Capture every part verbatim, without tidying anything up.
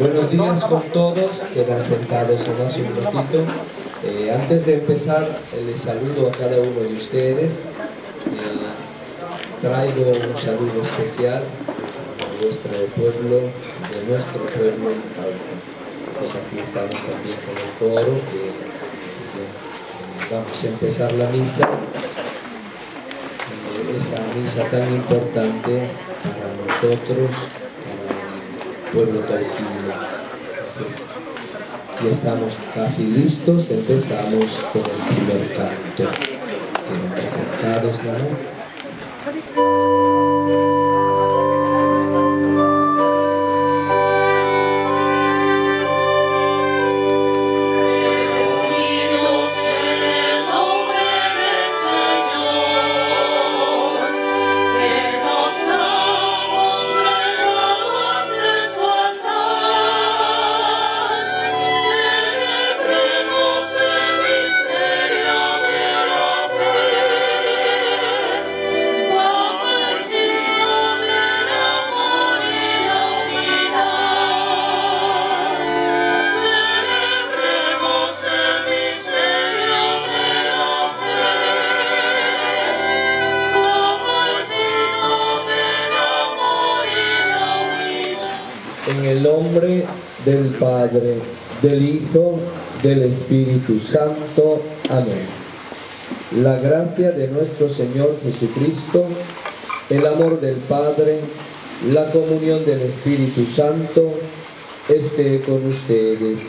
Buenos días con todos, quedan sentados nomás un ratito. Eh, antes de empezar, eh, les saludo a cada uno de ustedes. Eh, traigo un saludo especial a nuestro pueblo, de nuestro pueblo en Talca. Pues aquí estamos también con el coro, que eh, vamos a empezar la misa. Eh, esta misa tan importante para nosotros, pueblo talquino. Entonces, ya estamos casi listos, empezamos con el primer canto. Quédense sentados nada más. En el nombre del Padre, del Hijo, del Espíritu Santo. Amén. La gracia de nuestro Señor Jesucristo, el amor del Padre, la comunión del Espíritu Santo, esté con ustedes.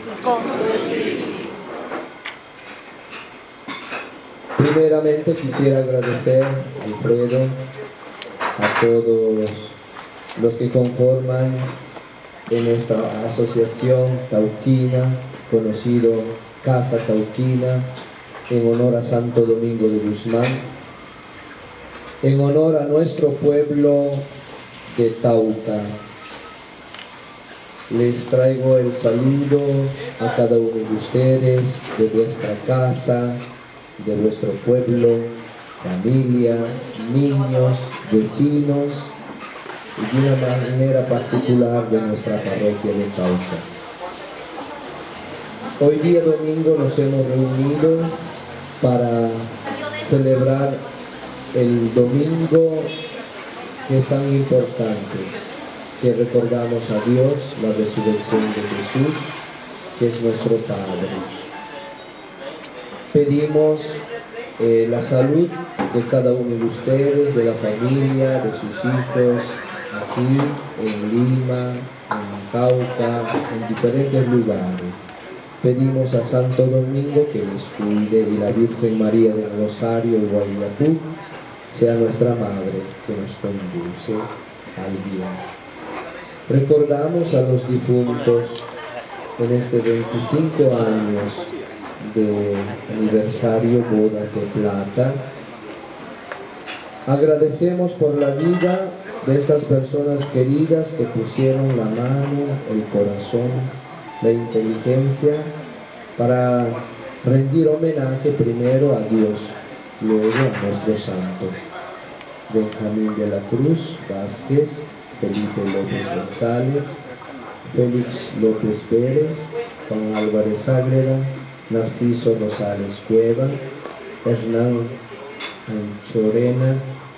Primeramente quisiera agradecer a Alfredo, a todos los que conforman en esta asociación tauquina, conocido Casa Tauquina, en honor a Santo Domingo de Guzmán, en honor a nuestro pueblo de Tauca. Les traigo el saludo a cada uno de ustedes, de vuestra casa, de vuestro pueblo, familia, niños, vecinos, y de una manera particular de nuestra parroquia de Tauca. Hoy día domingo nos hemos reunido para celebrar el domingo que es tan importante, que recordamos a Dios, la resurrección de Jesús, que es nuestro Padre. Pedimos eh, la salud de cada uno de ustedes, de la familia, de sus hijos, aquí en Lima, en Cauca, en diferentes lugares. Pedimos a Santo Domingo que les cuide y la Virgen María del Rosario y Guayapú sea nuestra Madre, que nos conduce al bien. Recordamos a los difuntos en este veinticinco años de aniversario Bodas de Plata. Agradecemos por la vida de estas personas queridas que pusieron la mano, el corazón, la inteligencia para rendir homenaje primero a Dios, luego a nuestro santo. Benjamín de la Cruz Vázquez, Felipe López González, Félix López Pérez, Juan Álvarez Ágreda, Narciso Rosales Cueva, Hernán Anchorena,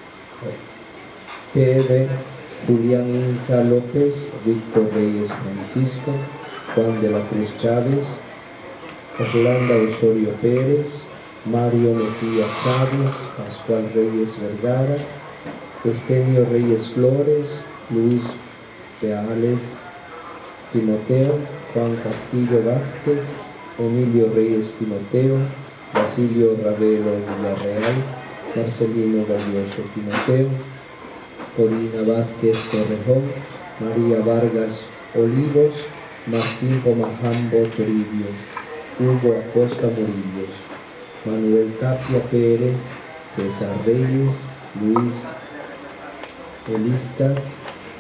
Pede, Julián Inca López, Víctor Reyes Francisco, Juan de la Cruz Chávez, Orlando Osorio Pérez, Mario Mejía Chávez, Pascual Reyes Vergara, Estenio Reyes Flores, Luis Peales Timoteo, Juan Castillo Vázquez, Emilio Reyes Timoteo, Basilio Ravelo Villarreal, Marcelino Galloso Timoteo, Corina Vázquez Torrejón, María Vargas Olivos, Martín Comajambo Toribio, Hugo Acosta Murillos, Manuel Tapia Pérez, César Reyes, Luis Eliscas,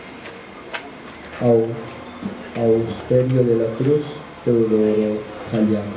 Au, Austerio de la Cruz, Teodoro Jayán.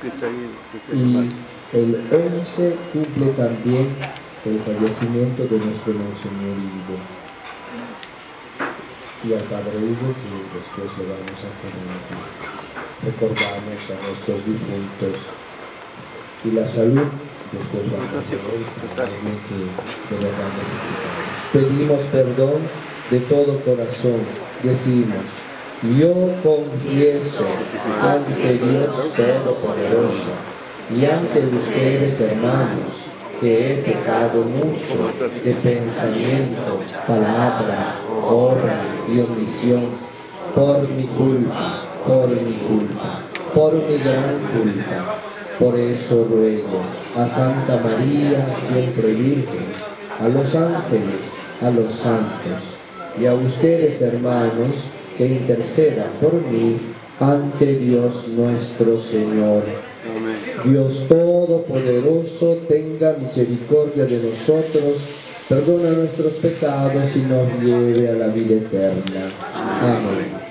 Y el once cumple también el fallecimiento de nuestro Monseñor Ido. y al Padre Hugo, que después le vamos a comentar. Recordamos a nuestros difuntos y la salud, después vamos a ver a alguien que de verdad necesitamos. Pedimos perdón de todo corazón, decimos: yo confieso ante Dios Todopoderoso y ante ustedes, hermanos, que he pecado mucho de pensamiento, palabra, obra y omisión, por mi culpa, por mi culpa, por mi gran culpa. Por eso ruego a Santa María, siempre Virgen, a los ángeles, a los santos y a ustedes, hermanos, que intercedan por mí ante Dios nuestro Señor. Dios Todopoderoso, tenga misericordia de nosotros, perdona nuestros pecados y nos lleve a la vida eterna. Amén.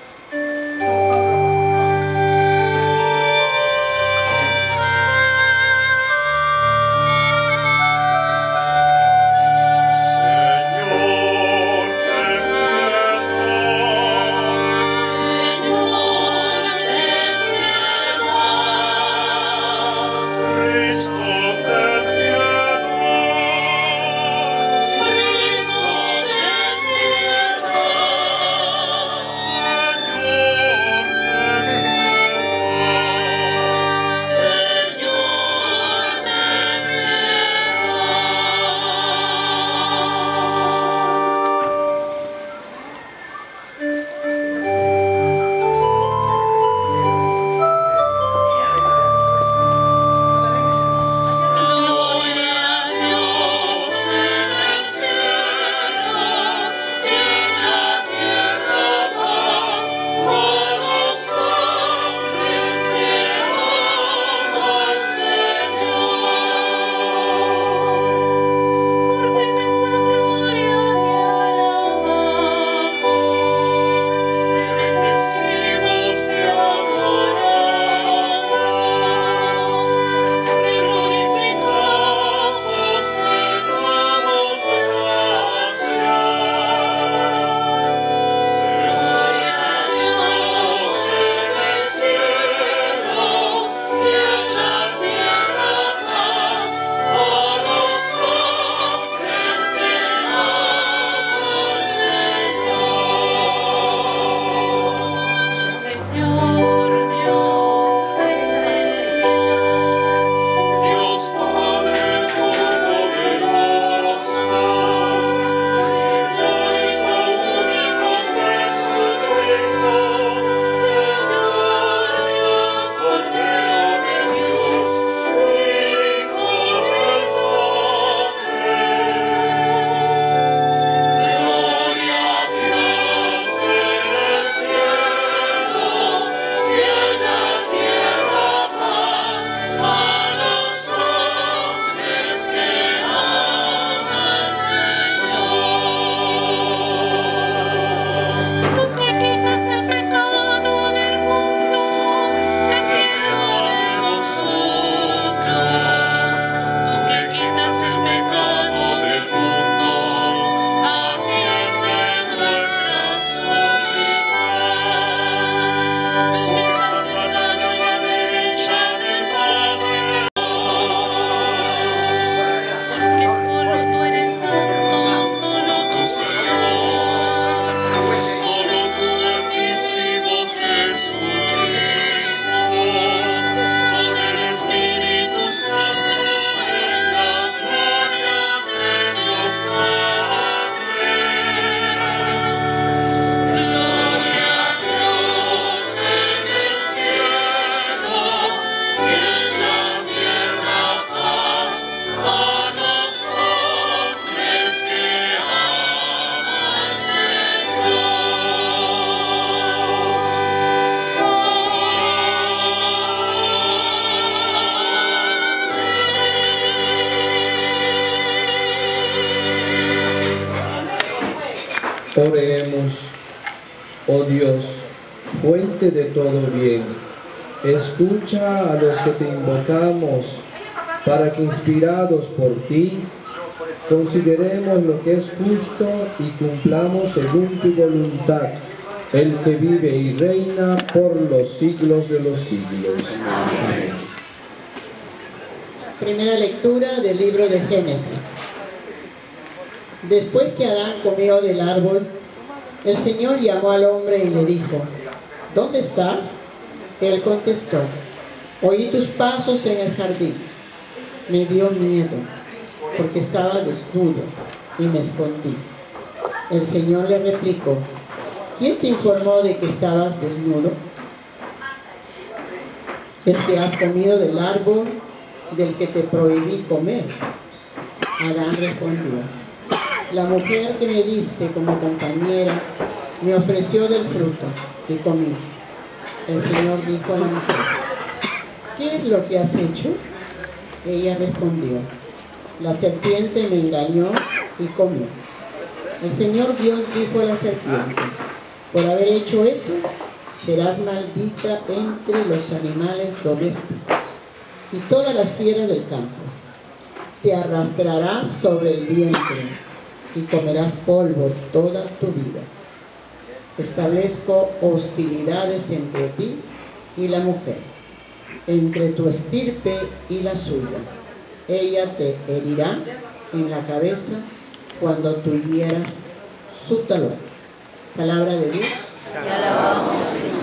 Oremos. Oh Dios, fuente de todo bien, escucha a los que te invocamos, para que, inspirados por ti, consideremos lo que es justo y cumplamos según tu voluntad, el que vive y reina por los siglos de los siglos. Amén. Primera lectura del libro de Génesis. Después que Adán comió del árbol, el Señor llamó al hombre y le dijo: ¿dónde estás? Él contestó: oí tus pasos en el jardín. Me dio miedo, porque estaba desnudo y me escondí. El Señor le replicó: ¿quién te informó de que estabas desnudo? ¿Es que has comido del árbol del que te prohibí comer? Adán respondió: la mujer que me diste como compañera me ofreció del fruto y comí. El Señor dijo a la mujer: ¿qué es lo que has hecho? Ella respondió: la serpiente me engañó y comí. El Señor Dios dijo a la serpiente: por haber hecho eso, serás maldita entre los animales domésticos y todas las fieras del campo. Te arrastrarás sobre el vientre y comerás polvo toda tu vida. Establezco hostilidades entre ti y la mujer, entre tu estirpe y la suya. Ella te herirá en la cabeza cuando tú hieras su talón. Palabra de Dios. Te alabamos,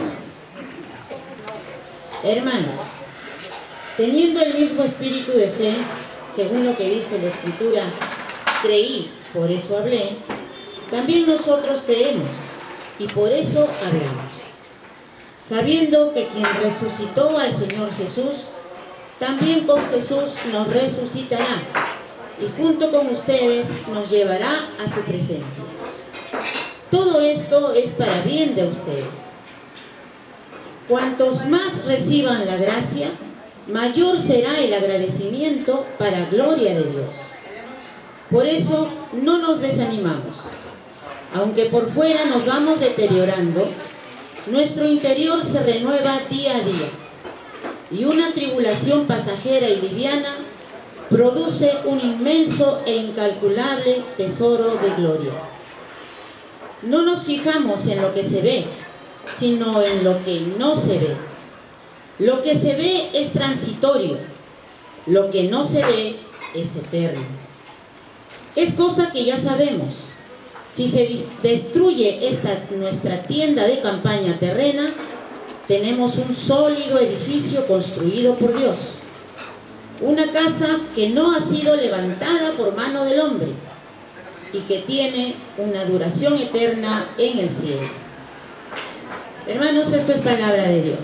Señor. Hermanos, teniendo el mismo espíritu de fe, según lo que dice la Escritura, creí, por eso hablé, también nosotros creemos y por eso hablamos, sabiendo que quien resucitó al Señor Jesús, también con Jesús nos resucitará y junto con ustedes nos llevará a su presencia. Todo esto es para bien de ustedes. Cuantos más reciban la gracia, mayor será el agradecimiento para gloria de Dios. Por eso no nos desanimamos. Aunque por fuera nos vamos deteriorando, nuestro interior se renueva día a día, y una tribulación pasajera y liviana produce un inmenso e incalculable tesoro de gloria. No nos fijamos en lo que se ve, sino en lo que no se ve. Lo que se ve es transitorio, lo que no se ve es eterno. Es cosa que ya sabemos. Si se destruye esta nuestra tienda de campaña terrena, tenemos un sólido edificio construido por Dios, una casa que no ha sido levantada por mano del hombre y que tiene una duración eterna en el cielo. Hermanos, esto es palabra de Dios.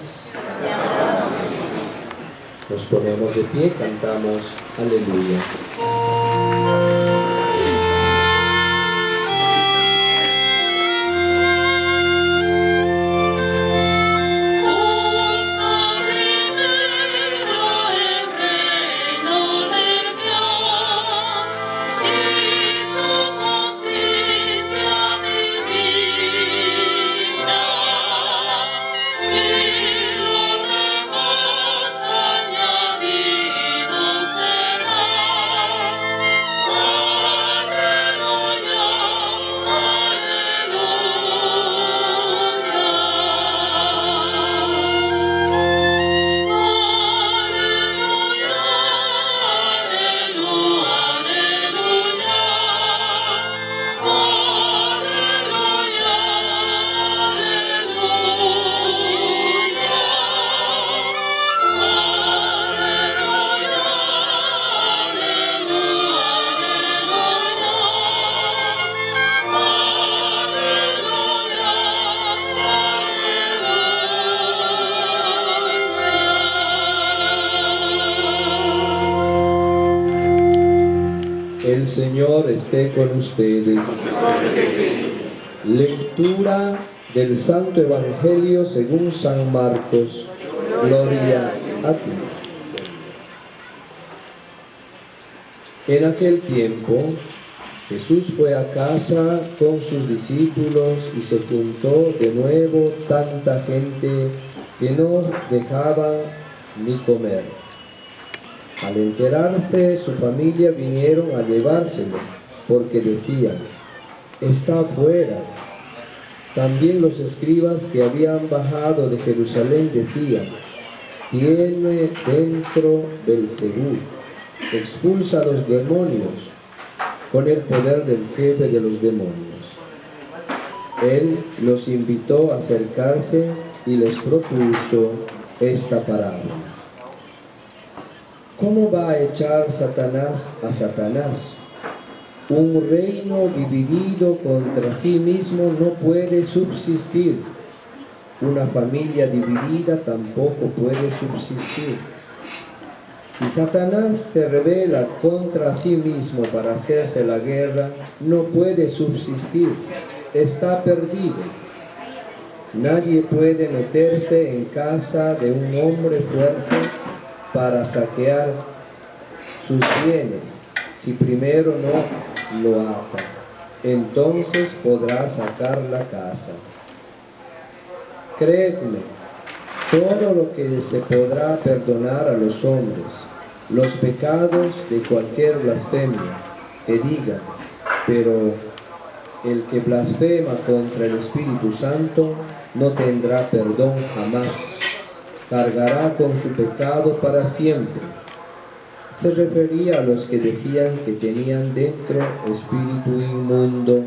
Nos ponemos de pie, cantamos Aleluya. El Señor esté con ustedes. Lectura del Santo Evangelio según San Marcos. Gloria a ti. En aquel tiempo, Jesús fue a casa con sus discípulos y se juntó de nuevo tanta gente que no dejaba ni comer. Al enterarse, su familia vinieron a llevárselo, porque decían, está afuera. También los escribas que habían bajado de Jerusalén decían, tiene dentro Belzebú, expulsa a los demonios con el poder del jefe de los demonios. Él los invitó a acercarse y les propuso esta parábola. ¿Cómo va a echar Satanás a Satanás? Un reino dividido contra sí mismo no puede subsistir. Una familia dividida tampoco puede subsistir. Si Satanás se rebela contra sí mismo para hacerse la guerra, no puede subsistir, está perdido. Nadie puede meterse en casa de un hombre fuerte para saquear sus bienes, si primero no lo ata. Entonces podrá sacar la casa. Creedme, todo lo que se podrá perdonar a los hombres, los pecados de cualquier blasfemia que digan, pero el que blasfema contra el Espíritu Santo no tendrá perdón jamás, cargará con su pecado para siempre. Se refería a los que decían que tenían dentro espíritu inmundo.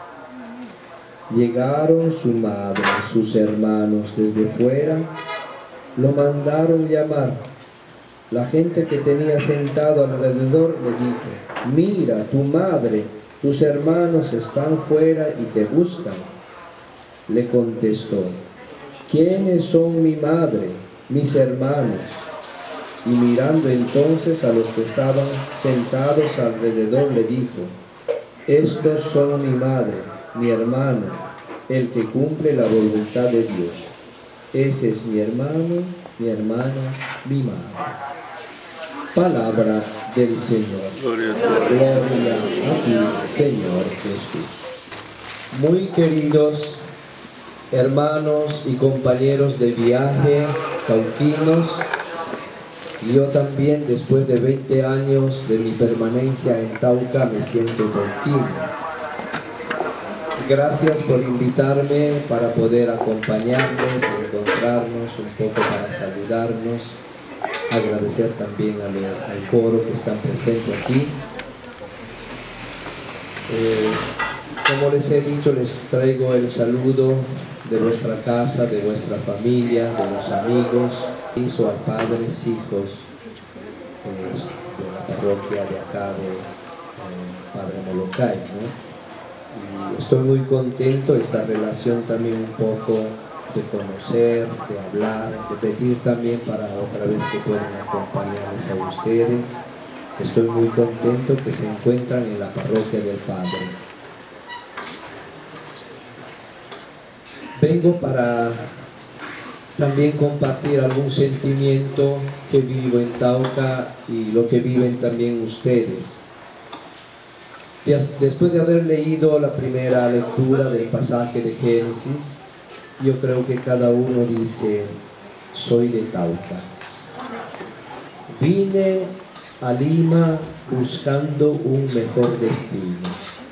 Llegaron su madre, sus hermanos desde fuera, lo mandaron llamar. La gente que tenía sentado alrededor le dijo, mira, tu madre, tus hermanos están fuera y te buscan. Le contestó, ¿quiénes son mi madre, mis hermanos? Y mirando entonces a los que estaban sentados alrededor le dijo, estos son mi madre, mi hermano, el que cumple la voluntad de Dios. Ese es mi hermano, mi hermana, mi madre. Palabra del Señor. Gloria a ti, Señor Jesús. Muy queridos hermanos y compañeros de viaje, cauquinos, yo también, después de veinte años de mi permanencia en Tauca, me siento tauquino. Gracias por invitarme para poder acompañarles, encontrarnos un poco para saludarnos. Agradecer también al, al coro que están presentes aquí. Eh, como les he dicho, les traigo el saludo de vuestra casa, de vuestra familia, de los amigos, hizo a padres, hijos eh, de la parroquia de acá de eh, Padre Molokai, ¿no? Y estoy muy contento, esta relación también un poco de conocer, de hablar, de pedir también para otra vez que puedan acompañarles a ustedes. Estoy muy contento que se encuentran en la parroquia del Padre. Vengo para también compartir algún sentimiento que vivo en Tauca y lo que viven también ustedes. Después de haber leído la primera lectura del pasaje de Génesis, yo creo que cada uno dice, soy de Tauca. Vine a Lima buscando un mejor destino.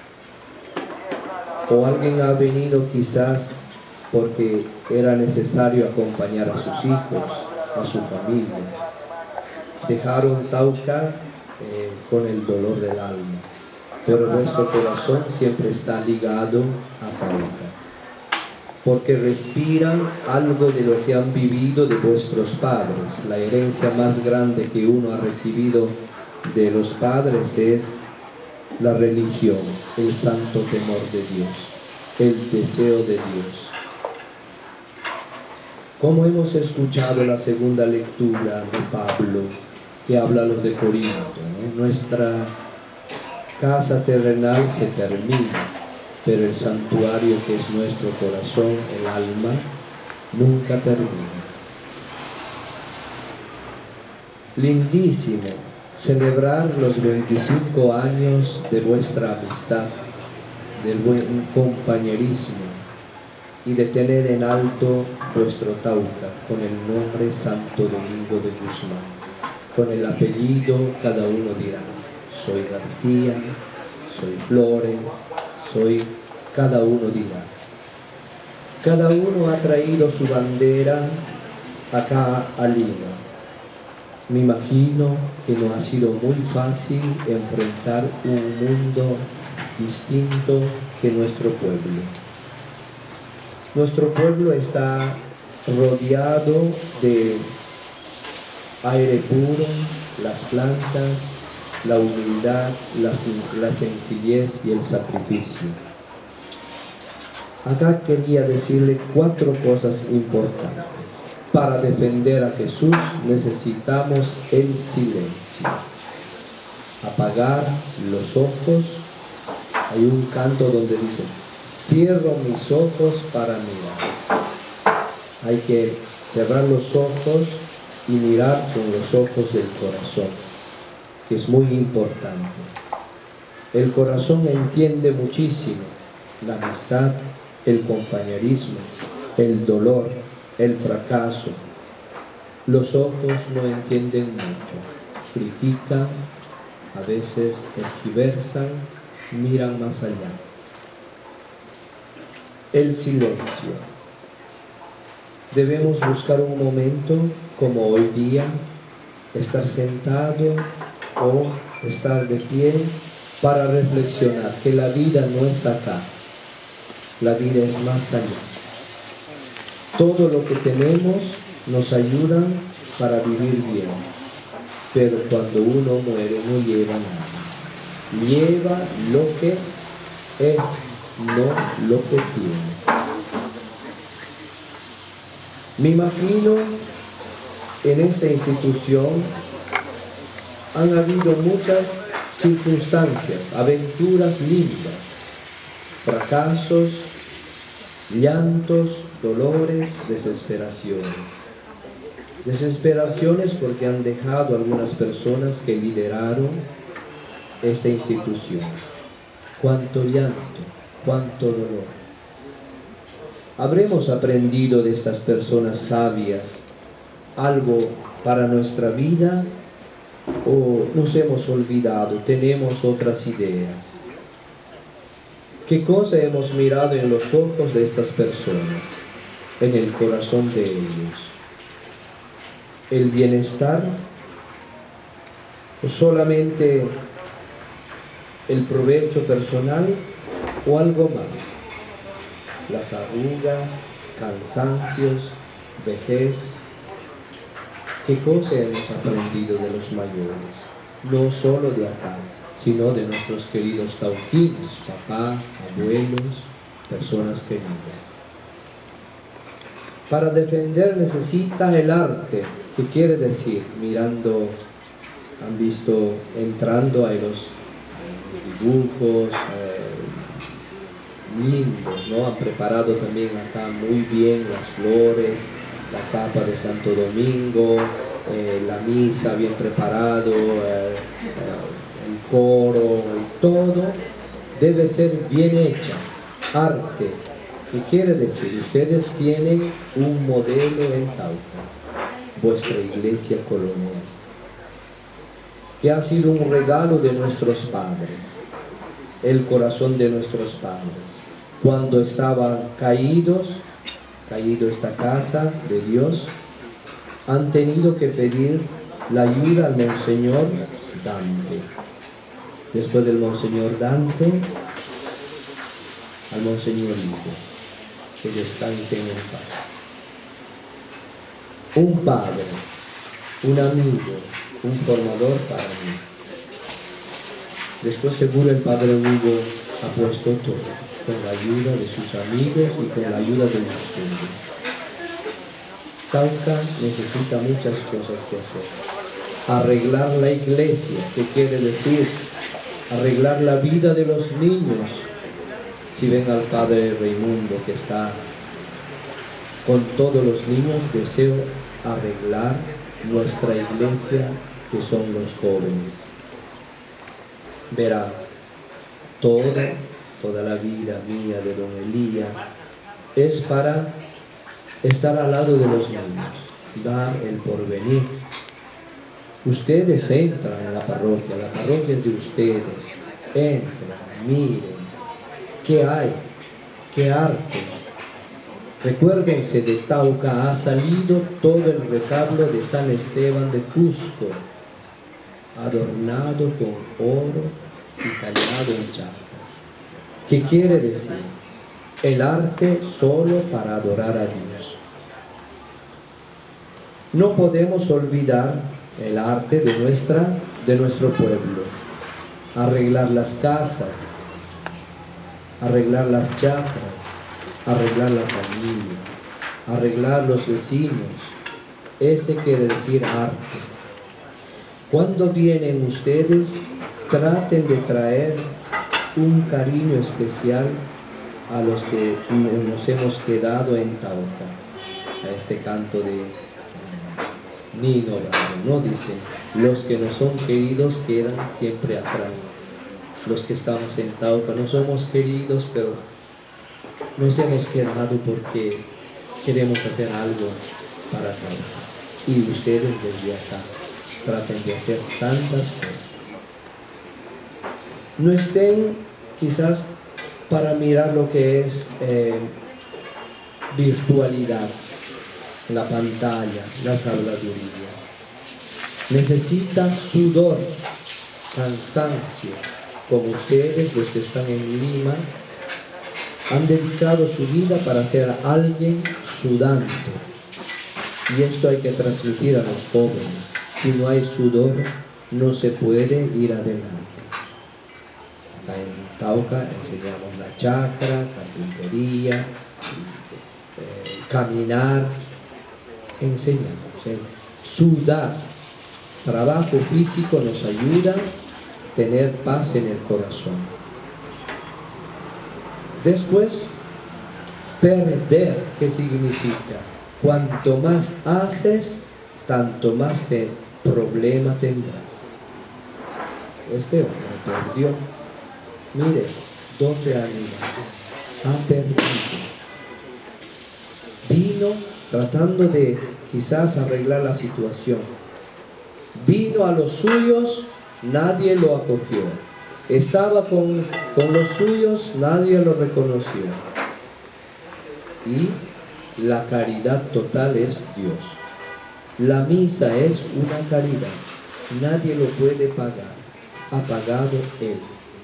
O alguien ha venido quizás porque era necesario acompañar a sus hijos, a su familia. Dejaron Tauca eh, con el dolor del alma, pero vuestro corazón siempre está ligado a Tauca, porque respiran algo de lo que han vivido de vuestros padres. La herencia más grande que uno ha recibido de los padres es la religión, el santo temor de Dios, el deseo de Dios. Como hemos escuchado la segunda lectura de Pablo, que habla a los de Corinto, ¿no? Nuestra casa terrenal se termina, pero el santuario que es nuestro corazón, el alma, nunca termina. Lindísimo celebrar los veinticinco años de vuestra amistad, del buen compañerismo y de tener en alto vuestro Tauca con el nombre Santo Domingo de Guzmán. con el apellido cada uno dirá, soy García, soy Flores, soy, cada uno dirá. Cada uno ha traído su bandera acá a Lima. Me imagino que no ha sido muy fácil enfrentar un mundo distinto que nuestro pueblo. Nuestro pueblo está rodeado de aire puro, las plantas, la humildad, la, la sencillez y el sacrificio. Acá quería decirle cuatro cosas importantes. Para defender a Jesús necesitamos el silencio. Apagar los ojos. Hay un canto donde dice, cierro mis ojos para mirar. Hay que cerrar los ojos y mirar con los ojos del corazón, que es muy importante. El corazón entiende muchísimo la amistad, el compañerismo, el dolor, el fracaso. Los ojos no entienden mucho, critican, a veces tergiversan, miran más allá. El silencio. Debemos buscar un momento como hoy día, estar sentado o estar de pie para reflexionar que la vida no es acá, la vida es más allá. Todo lo que tenemos nos ayuda para vivir bien, pero cuando uno muere no lleva nada, lleva lo que es, no lo que tiene. Me imagino en esta institución han habido muchas circunstancias, aventuras lindas, fracasos, llantos, dolores, desesperaciones. Desesperaciones porque han dejado a algunas personas que lideraron esta institución. Cuánto llanto, cuánto dolor. ¿Habremos aprendido de estas personas sabias algo para nuestra vida o nos hemos olvidado, tenemos otras ideas? ¿Qué cosa hemos mirado en los ojos de estas personas, en el corazón de ellos? ¿El bienestar o solamente el provecho personal o algo más? Las arrugas, cansancios, vejez. ¿Qué cosa hemos aprendido de los mayores? No solo de acá, sino de nuestros queridos tauquinos, papá, abuelos, personas queridas. Para defender necesita el arte. ¿Qué quiere decir? Mirando, han visto, entrando a los dibujos, eh, lindos, ¿no? Han preparado también acá muy bien las flores, la capa de Santo Domingo, eh, la misa bien preparado, eh, eh, el coro y todo debe ser bien hecha, arte. ¿Qué quiere decir? Ustedes tienen un modelo en Tauca, vuestra iglesia colonial, que ha sido un regalo de nuestros padres, el corazón de nuestros padres. Cuando estaban caídos, caído esta casa de Dios, han tenido que pedir la ayuda al Monseñor Dante. Después del Monseñor Dante, al Monseñor Hijo, que descansen en paz. Un padre, un amigo, un formador para mí. Después seguro el Padre Hugo ha puesto todo, con la ayuda de sus amigos y con la ayuda de ustedes. Tauca necesita muchas cosas que hacer. Arreglar la iglesia, ¿qué quiere decir? Arreglar la vida de los niños. Si ven al Padre Raimundo que está con todos los niños, deseo arreglar nuestra iglesia, que son los jóvenes. Verá, toda, toda la vida mía de don Elías es para estar al lado de los niños, dar el porvenir. Ustedes entran en la parroquia, la parroquia es de ustedes. Entran, miren, ¿qué hay? ¿Qué arte? Recuérdense, de Tauca ha salido todo el retablo de San Esteban de Cusco, adornado con oro y tallado en chapas. ¿Qué quiere decir? El arte solo para adorar a Dios. No podemos olvidar el arte de, nuestra, de nuestro pueblo. Arreglar las casas, arreglar las chacras, arreglar la familia, arreglar los vecinos. Este quiere decir arte. Cuando vienen ustedes, traten de traer un cariño especial a los que nos hemos quedado en Tauca, a este canto de uh, Nino Bravo, ¿no? Dice, los que no son queridos quedan siempre atrás. Los que estamos en Tauca no somos queridos, pero nos hemos quedado porque queremos hacer algo para Tauca. Y ustedes desde acá traten de hacer tantas cosas. No estén quizás para mirar lo que es eh, virtualidad, la pantalla, las habladurías. Necesita sudor, cansancio, como ustedes, los que están en Lima, han dedicado su vida para ser alguien sudando. Y esto hay que transmitir a los jóvenes. Si no hay sudor, no se puede ir adelante. Acá en Tauca enseñamos la chacra, carpintería, eh, caminar, enseñamos. ¿eh? Sudar, trabajo físico nos ayuda a tener paz en el corazón. Después, perder, ¿qué significa? Cuanto más haces, tanto más de problema tendrás. Este hombre perdió. Mire, ¿dónde ha ido? Ha perdido. Vino tratando de quizás arreglar la situación. Vino a los suyos, nadie lo acogió. Estaba con, con los suyos, nadie lo reconoció. Y la caridad total es Dios. La misa es una caridad. Nadie lo puede pagar. Ha pagado Él.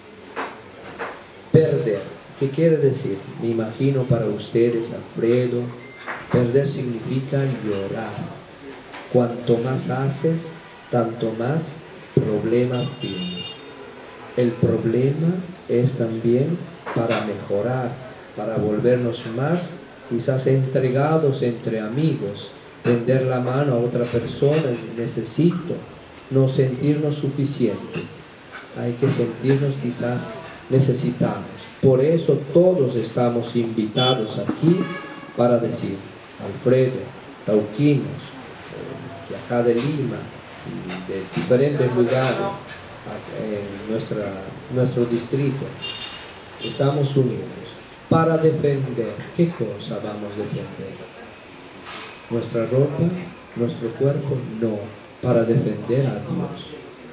Perder, ¿qué quiere decir? Me imagino para ustedes, Alfredo, perder significa llorar. Cuanto más haces, tanto más problemas tienes. El problema es también para mejorar, para volvernos más quizás entregados entre amigos, tender la mano a otra persona, necesito, no sentirnos suficiente. Hay que sentirnos quizás necesitamos. Por eso todos estamos invitados aquí para decir, Alfredo, tauquinos, de acá de Lima, de diferentes lugares, en nuestra, nuestro distrito, estamos unidos para defender. ¿Qué cosa vamos a defender? ¿Nuestra ropa? ¿Nuestro cuerpo? No, para defender a Dios.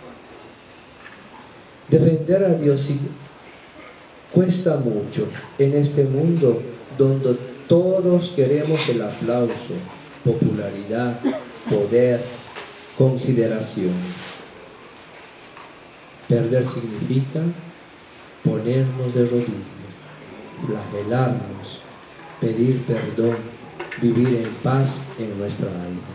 Defender a Dios sí, cuesta mucho en este mundo donde todos queremos el aplauso, popularidad, poder, consideración. Perder significa ponernos de rodillas, flagelarnos, pedir perdón, vivir en paz en nuestra alma.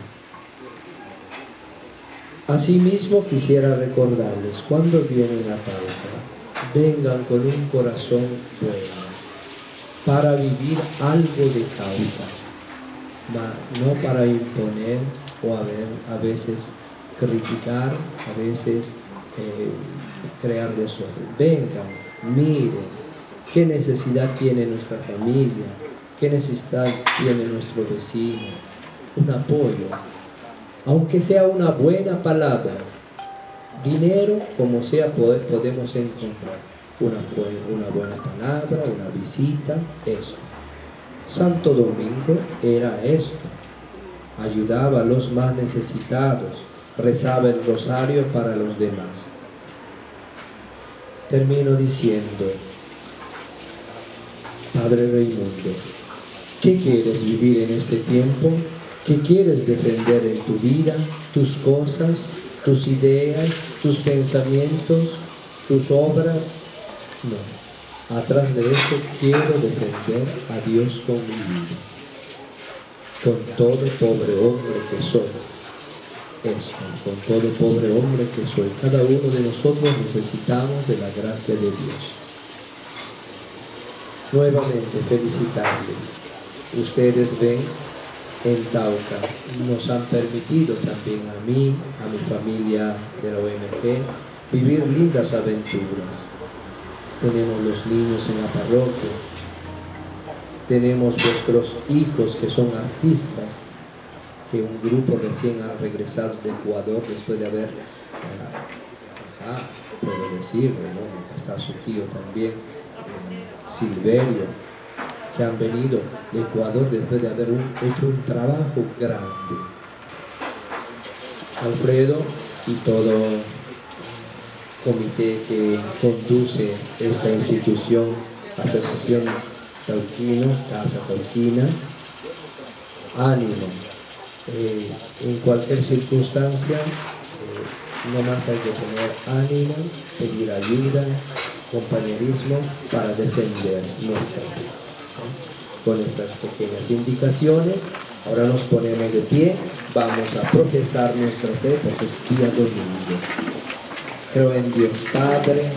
Asimismo quisiera recordarles, cuando vienen a Tauca, vengan con un corazón bueno, para vivir algo de Tauca, no para imponer o a, ver, a veces criticar, a veces eh, crear desorden. Vengan, miren qué necesidad tiene nuestra familia, qué necesidad tiene nuestro vecino, un apoyo, aunque sea una buena palabra. Dinero, como sea, podemos encontrar una, una buena palabra, una visita, eso. Santo Domingo era esto, ayudaba a los más necesitados, rezaba el rosario para los demás. Termino diciendo: Padre Raimundo, ¿qué quieres vivir en este tiempo? ¿Qué quieres defender en tu vida? ¿Tus cosas? ¿Tus ideas? ¿Tus pensamientos? ¿Tus obras? No. Atrás de esto quiero defender a Dios con mi vida, con todo pobre hombre que soy. Eso, con todo pobre hombre que soy. Cada uno de nosotros necesitamos de la gracia de Dios. Nuevamente felicitarles. Ustedes ven, en Tauca nos han permitido también a mí, a mi familia de la O M G, vivir lindas aventuras. Tenemos los niños en la parroquia, tenemos vuestros hijos que son artistas, que un grupo recién ha regresado de Ecuador después de haber, eh, ajá, puedo decirlo, ¿no? Acá está su tío también, eh, Silverio, que han venido de Ecuador después de haber un, hecho un trabajo grande. Alfredo y todo comité que conduce esta institución, Asociación Tauquino, Casa Tauquina, ánimo. Eh, en cualquier circunstancia, eh, no más hay que tener ánimo, pedir ayuda, compañerismo para defender nuestra vida. Con estas pequeñas indicaciones, ahora nos ponemos de pie, vamos a profesar nuestra fe porque es día domingo. Creo en Dios Padre,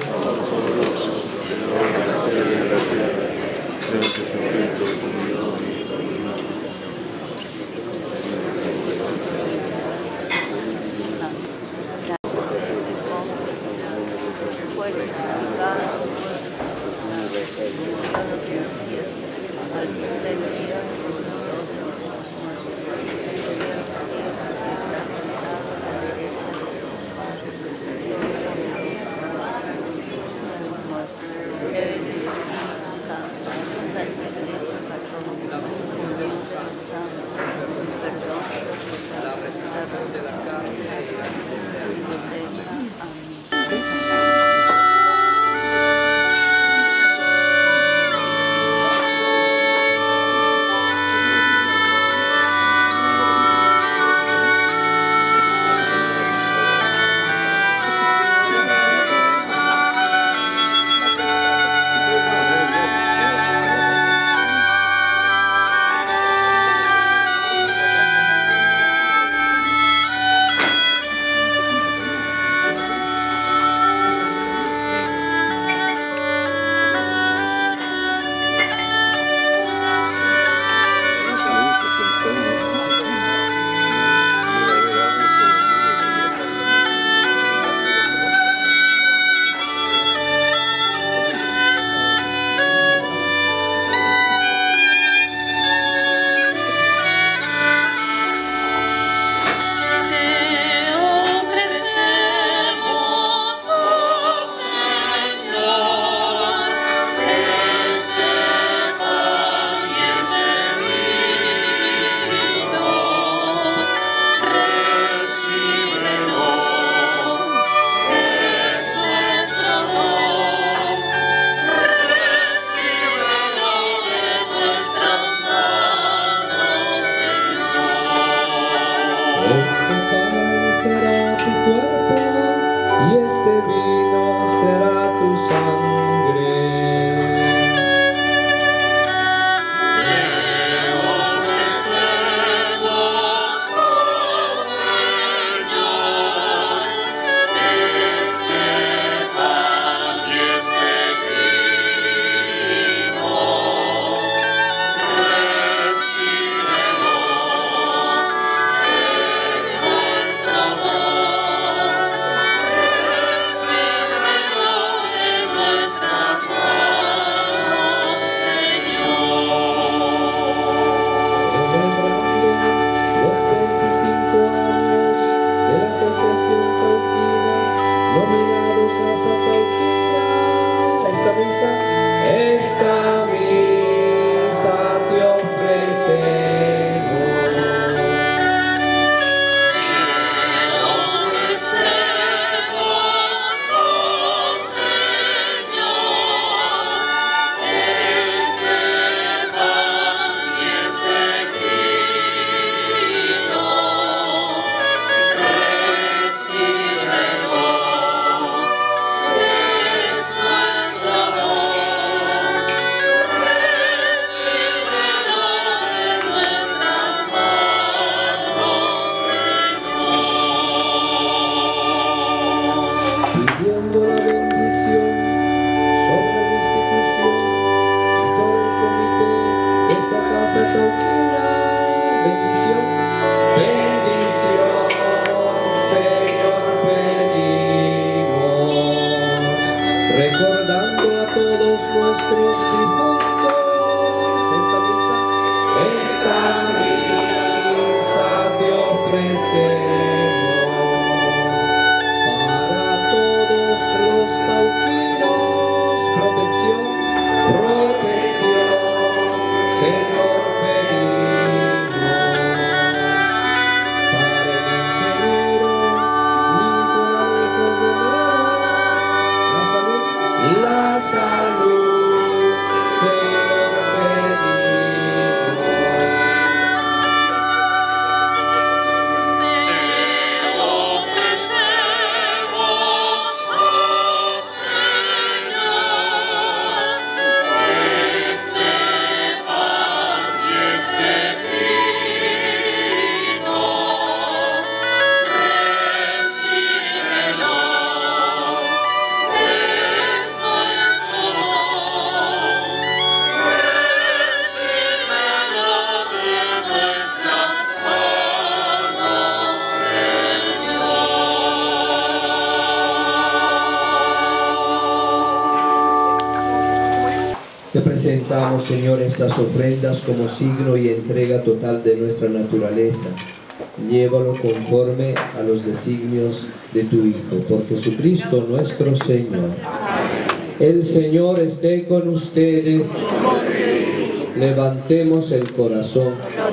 presentamos, Señor, estas ofrendas como signo y entrega total de nuestra naturaleza. Llévalo conforme a los designios de tu Hijo, por Jesucristo nuestro Señor. El Señor esté con ustedes. Levantemos el corazón.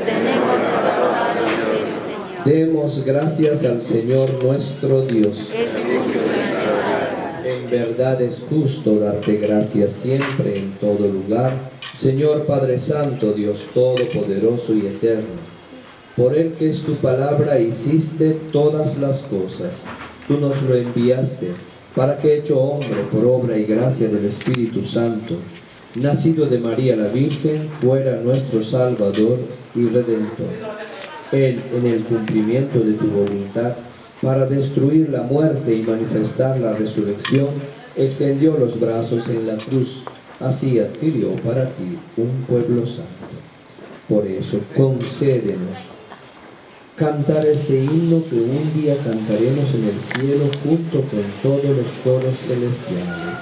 Demos gracias al Señor nuestro Dios. En verdad es justo darte gracias siempre en todo lugar, Señor Padre Santo, Dios Todopoderoso y Eterno. Por el que es tu palabra hiciste todas las cosas. Tú nos lo enviaste, para que, hecho hombre por obra y gracia del Espíritu Santo, nacido de María la Virgen, fuera nuestro Salvador y Redentor. Él, en el cumplimiento de tu voluntad, para destruir la muerte y manifestar la resurrección, extendió los brazos en la cruz. Así adquirió para ti un pueblo santo. Por eso, concédenos cantar este himno que un día cantaremos en el cielo junto con todos los coros celestiales.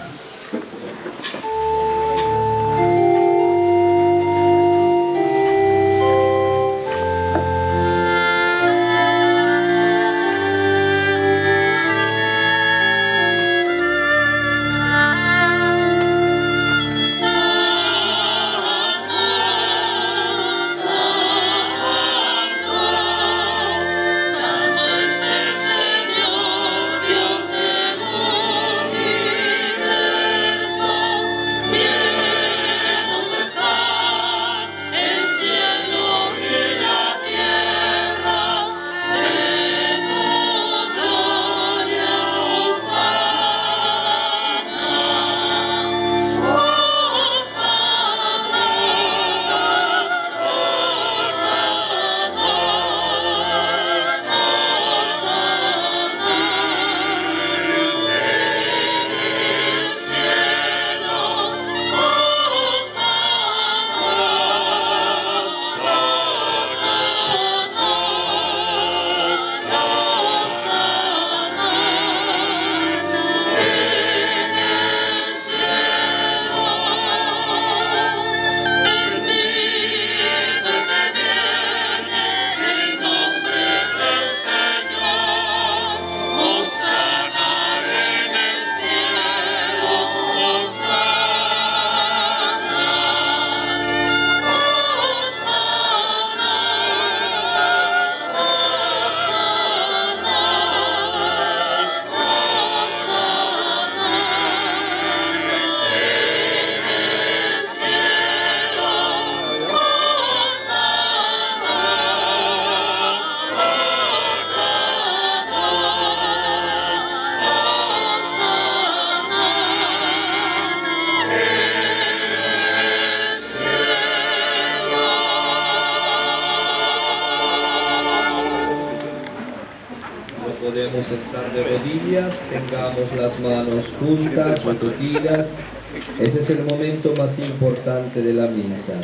Podemos estar de rodillas, tengamos las manos juntas, recogidas. Ese es el momento más importante de la misa.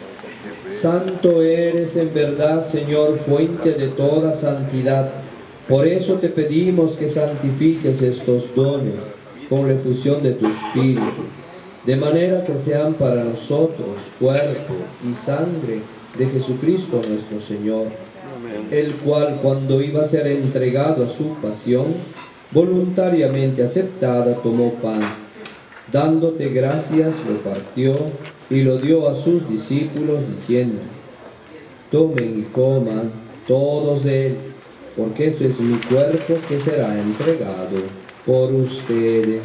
Santo eres en verdad, Señor, fuente de toda santidad. Por eso te pedimos que santifiques estos dones con la efusión de tu Espíritu, de manera que sean para nosotros cuerpo y sangre de Jesucristo nuestro Señor, el cual, cuando iba a ser entregado a su pasión, voluntariamente aceptada, tomó pan, dándote gracias, lo partió y lo dio a sus discípulos, diciendo: tomen y coman todos de él, porque esto es mi cuerpo que será entregado por ustedes.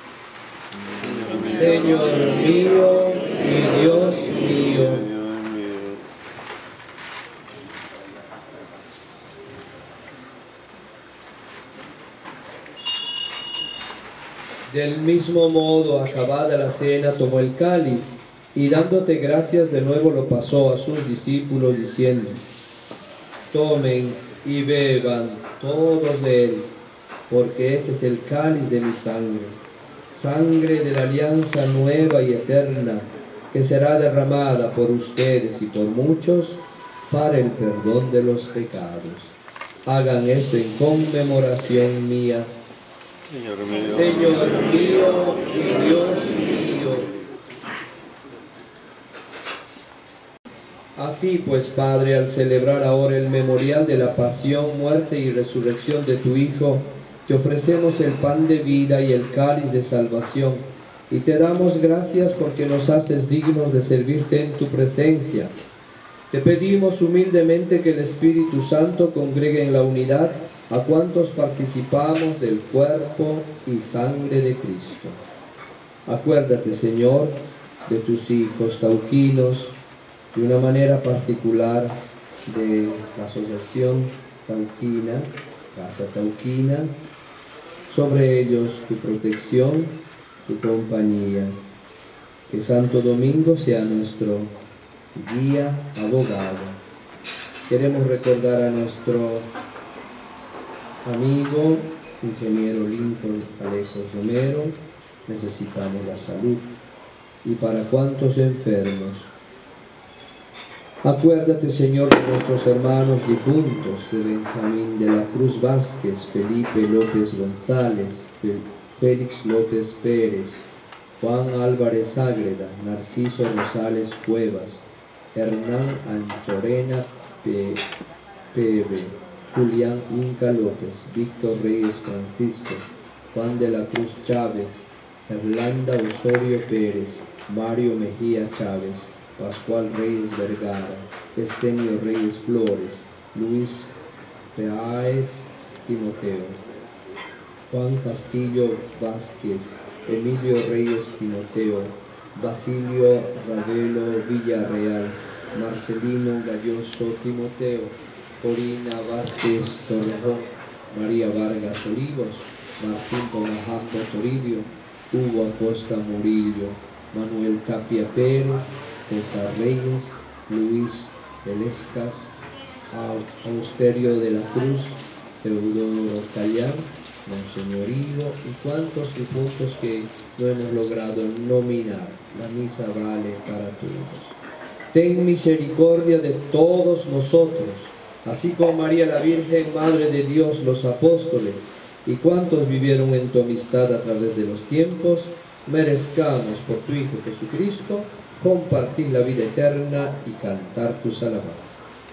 Señor mío y Dios mío, del mismo modo, acabada la cena, tomó el cáliz y dándote gracias de nuevo lo pasó a sus discípulos, diciendo: tomen y beban todos de él, porque este es el cáliz de mi sangre, sangre de la alianza nueva y eterna, que será derramada por ustedes y por muchos para el perdón de los pecados. Hagan esto en conmemoración mía. Señor mío, Señor mío y Dios mío. Así pues, Padre, al celebrar ahora el memorial de la pasión, muerte y resurrección de tu Hijo, te ofrecemos el pan de vida y el cáliz de salvación, y te damos gracias porque nos haces dignos de servirte en tu presencia. Te pedimos humildemente que el Espíritu Santo congregue en la unidad a cuantos participamos del cuerpo y sangre de Cristo. Acuérdate, Señor, de tus hijos tauquinos, de una manera particular de la Asociación Tauquina, Casa Tauquina, sobre ellos tu protección, tu compañía. Que Santo Domingo sea nuestro guía, abogado. Queremos recordar a nuestro amigo, ingeniero Lincoln Alejo Romero. Necesitamos la salud. Y para cuantos enfermos, acuérdate, Señor, de nuestros hermanos difuntos, de Benjamín de la Cruz Vázquez, Felipe López González, Félix López Pérez, Juan Álvarez Ágreda, Narciso Rosales Cuevas, Hernán Anchorena Pebe, Julián Inca López, Víctor Reyes Francisco, Juan de la Cruz Chávez, Erlanda Osorio Pérez, Mario Mejía Chávez, Pascual Reyes Vergara, Estenio Reyes Flores, Luis Peáez Timoteo, Juan Castillo Vázquez, Emilio Reyes Timoteo, Basilio Ravelo Villarreal, Marcelino Galloso Timoteo, Corina Vázquez Torrejón, María Vargas Olivos, Martín Bonajambo Toribio, Hugo Acosta Murillo, Manuel Tapia Pérez, César Reyes, Luis Velescas, Austerio de la Cruz, Teodoro Callán, Monseñor Higo y cuantos difuntos que no hemos logrado nominar. La misa vale para todos. Ten misericordia de todos nosotros, así como María la Virgen, Madre de Dios, los apóstoles y cuantos vivieron en tu amistad a través de los tiempos, merezcamos por tu Hijo Jesucristo compartir la vida eterna y cantar tus alabanzas.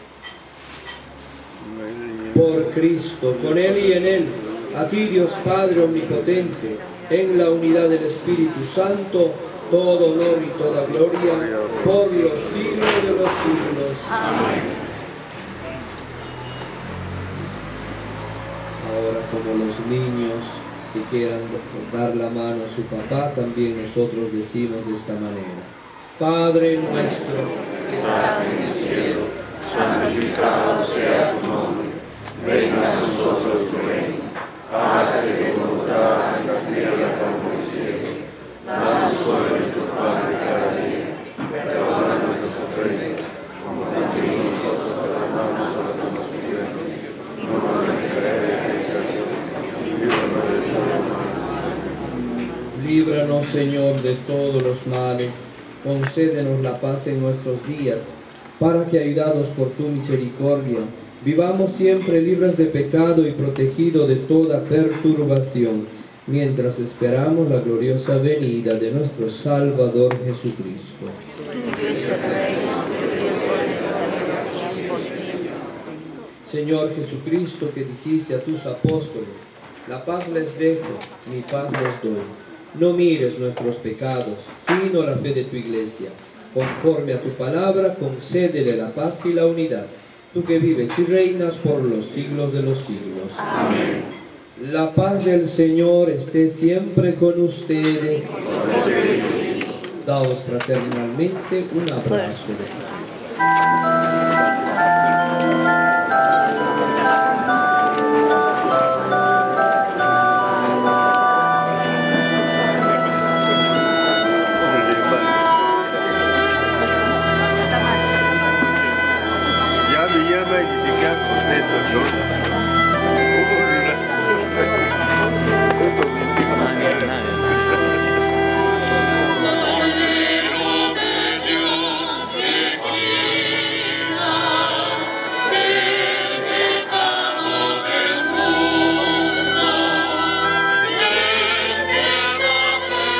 Por Cristo, con Él y en Él, a ti Dios Padre Omnipotente, en la unidad del Espíritu Santo, todo honor y toda gloria, por los siglos de los siglos. Amén. Ahora, como los niños que quieran dar la mano a su papá, también nosotros decimos de esta manera: Padre nuestro, que estás en el cielo, santificado sea tu nombre. Venga a nosotros tu reino. Hágase tu voluntad en la tierra como en el cielo. Danos hoy nuestro pan de cada día. Perdona nuestras ofensas, como también nosotros perdonamos a los que nos ofenden. No nos dejes caer en tentación, y líbranos del mal. Líbranos, Señor, de todos los males. Concédenos la paz en nuestros días, para que, ayudados por tu misericordia, vivamos siempre libres de pecado y protegidos de toda perturbación, mientras esperamos la gloriosa venida de nuestro Salvador Jesucristo. Señor Jesucristo, que dijiste a tus apóstoles: la paz les dejo, mi paz les doy. No mires nuestros pecados, sino la fe de tu Iglesia. Conforme a tu palabra, concédele la paz y la unidad. Tú que vives y reinas por los siglos de los siglos. Amén. La paz del Señor esté siempre con ustedes. Daos fraternalmente un abrazo de paz.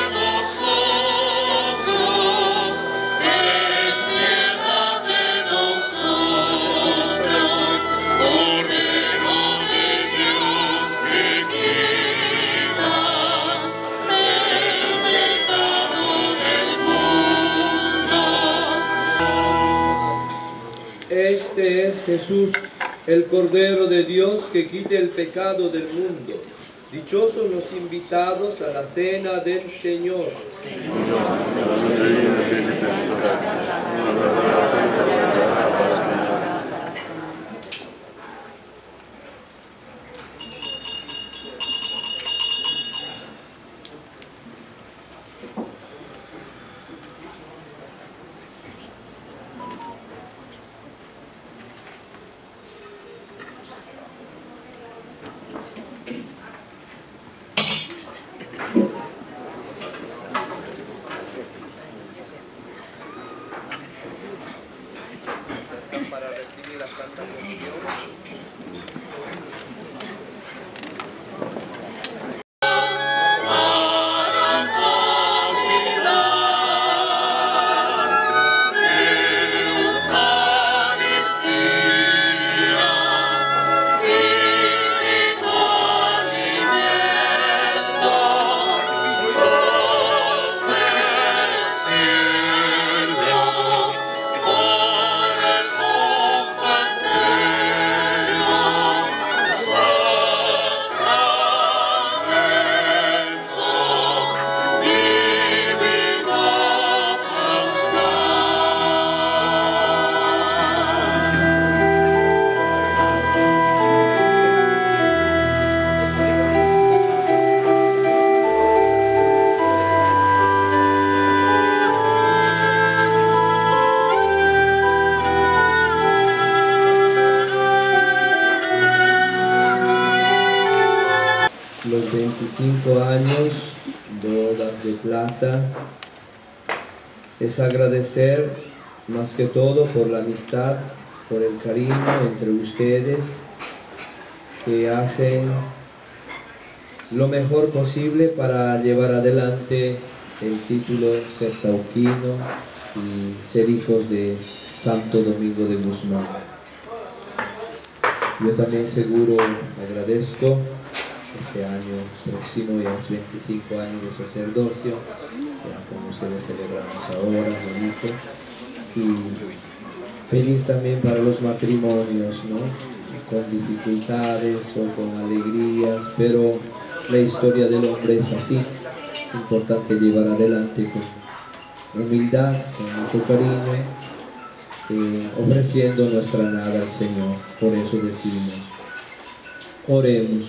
Nosotros, ten piedad de nosotros. Este es Jesús, el Cordero de Dios que quita el pecado del mundo. Dichosos los invitados a la cena del Señor. Para recibir la Santa Comunión. Los veinticinco años, bodas de plata, es agradecer más que todo por la amistad, por el cariño entre ustedes, que hacen lo mejor posible para llevar adelante el título ser tauquino y ser hijos de Santo Domingo de Guzmán. Yo también seguro agradezco este año próximo, ya es veinticinco años de sacerdocio, ya como ustedes celebramos ahora, bonito, y pedir también para los matrimonios, ¿no? Con dificultades o con alegrías, pero la historia del hombre es así, importante llevar adelante con humildad, con mucho cariño, eh, ofreciendo nuestra nada al Señor. Por eso decimos, oremos.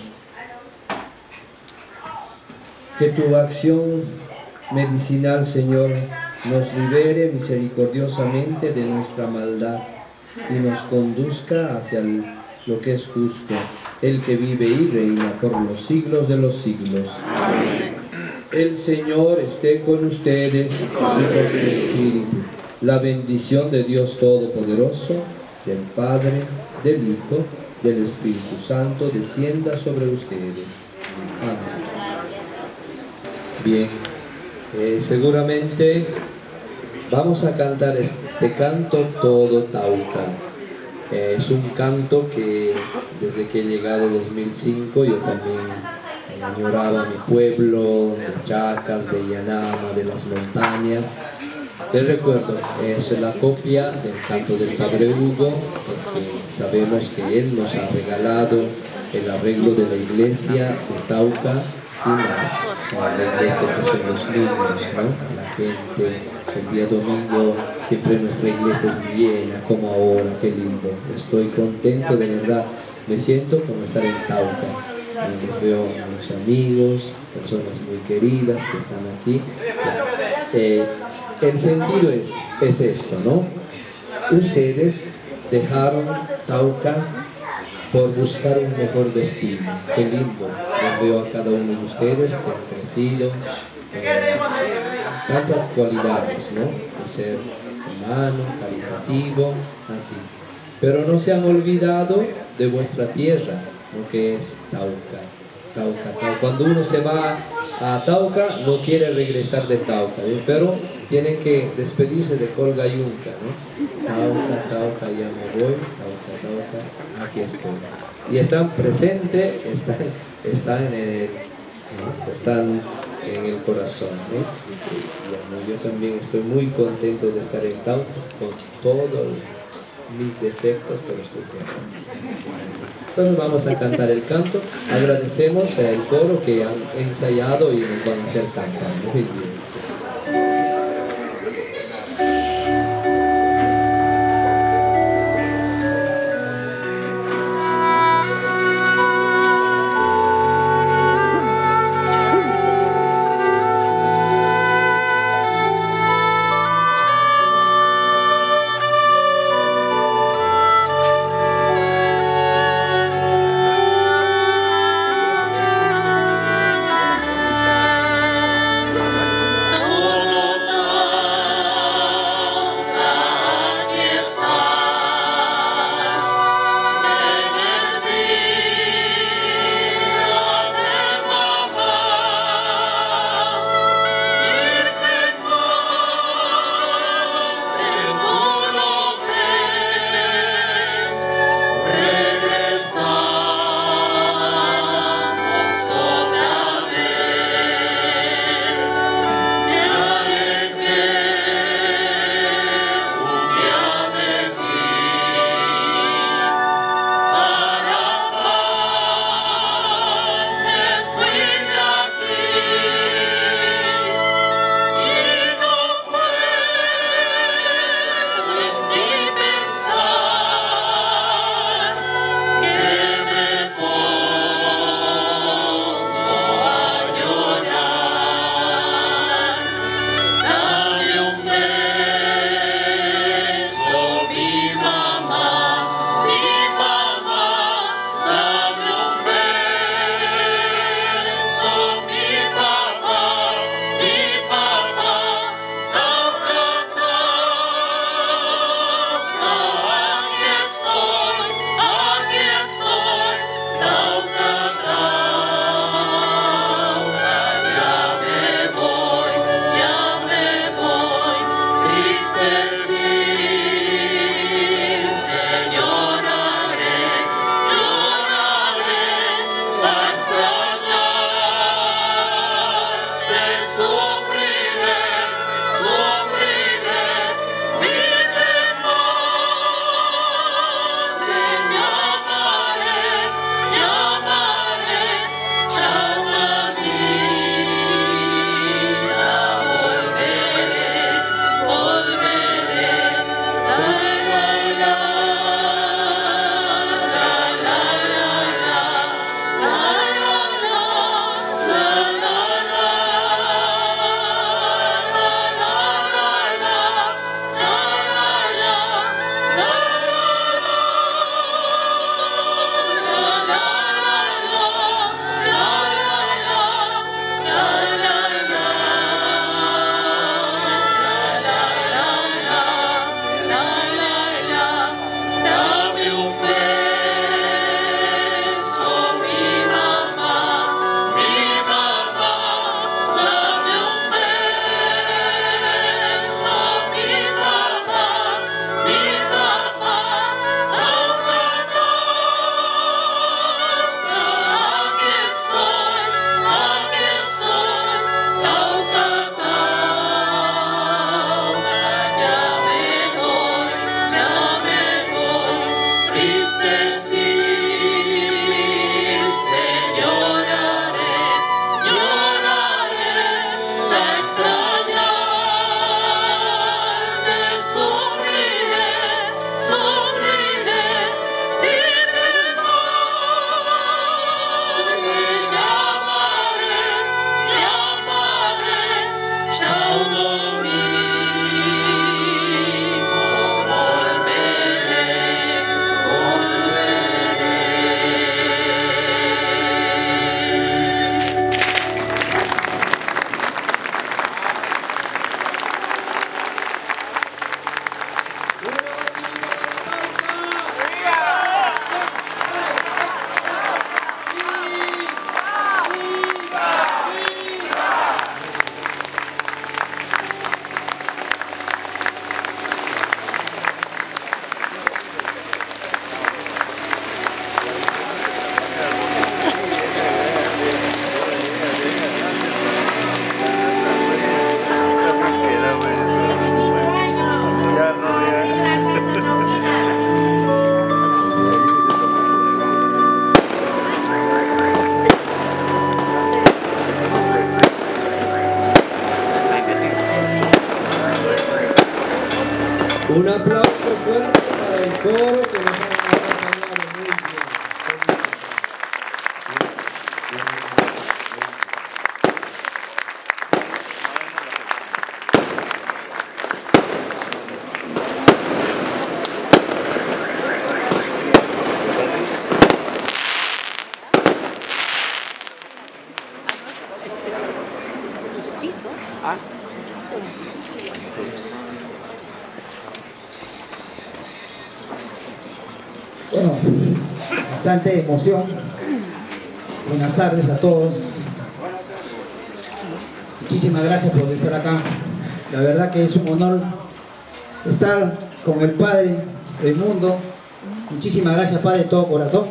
Que tu acción medicinal, Señor, nos libere misericordiosamente de nuestra maldad y nos conduzca hacia el, lo que es justo, el que vive y reina por los siglos de los siglos. Amén. El Señor esté con ustedes y con tu espíritu. La bendición de Dios Todopoderoso, del Padre, del Hijo, del Espíritu Santo, descienda sobre ustedes. Amén. Bien, eh, seguramente vamos a cantar este canto Todo Tauca. Eh, es un canto que desde que he llegado en dos mil cinco yo también añoraba mi pueblo, de Chacas, de Yanama, de las montañas. Les recuerdo, es la copia del canto del Padre Hugo, porque sabemos que él nos ha regalado el arreglo de la iglesia de Tauca y más la iglesia que son los niños, ¿no? La gente, el día domingo siempre nuestra iglesia es llena, como ahora, qué lindo. Estoy contento, de verdad, me siento como estar en Tauca. Les veo a los amigos, personas muy queridas que están aquí. Eh, el sentido es, es esto, ¿no? Ustedes dejaron Tauca por buscar un mejor destino. Qué lindo. Les veo a cada uno de ustedes que han crecido, eh, tantas cualidades, ¿no? De ser humano, caritativo, así. Pero no se han olvidado de vuestra tierra, lo que es Tauca. Tauca, Tauca. Cuando uno se va a Tauca, no quiere regresar de Tauca, ¿eh? Pero tienen que despedirse de Colgayunca, ¿no? Tauca, Tauca, ya me voy, Tauca, Tauca, aquí estoy. Y están presentes, están, están, en el, ¿no? Están en el corazón, ¿no? Y, y, y yo también estoy muy contento de estar en Tauca con todo el mis defectos, pero estoy contento. Entonces vamos a cantar el canto. Agradecemos al coro que han ensayado y nos van a hacer cantar. Muy bien. coro que nos hagan acompañar muy bien. Bueno, bastante emoción. Buenas tardes a todos. Muchísimas gracias por estar acá. La verdad que es un honor estar con el Padre Raimundo. Muchísimas gracias, Padre, de todo corazón.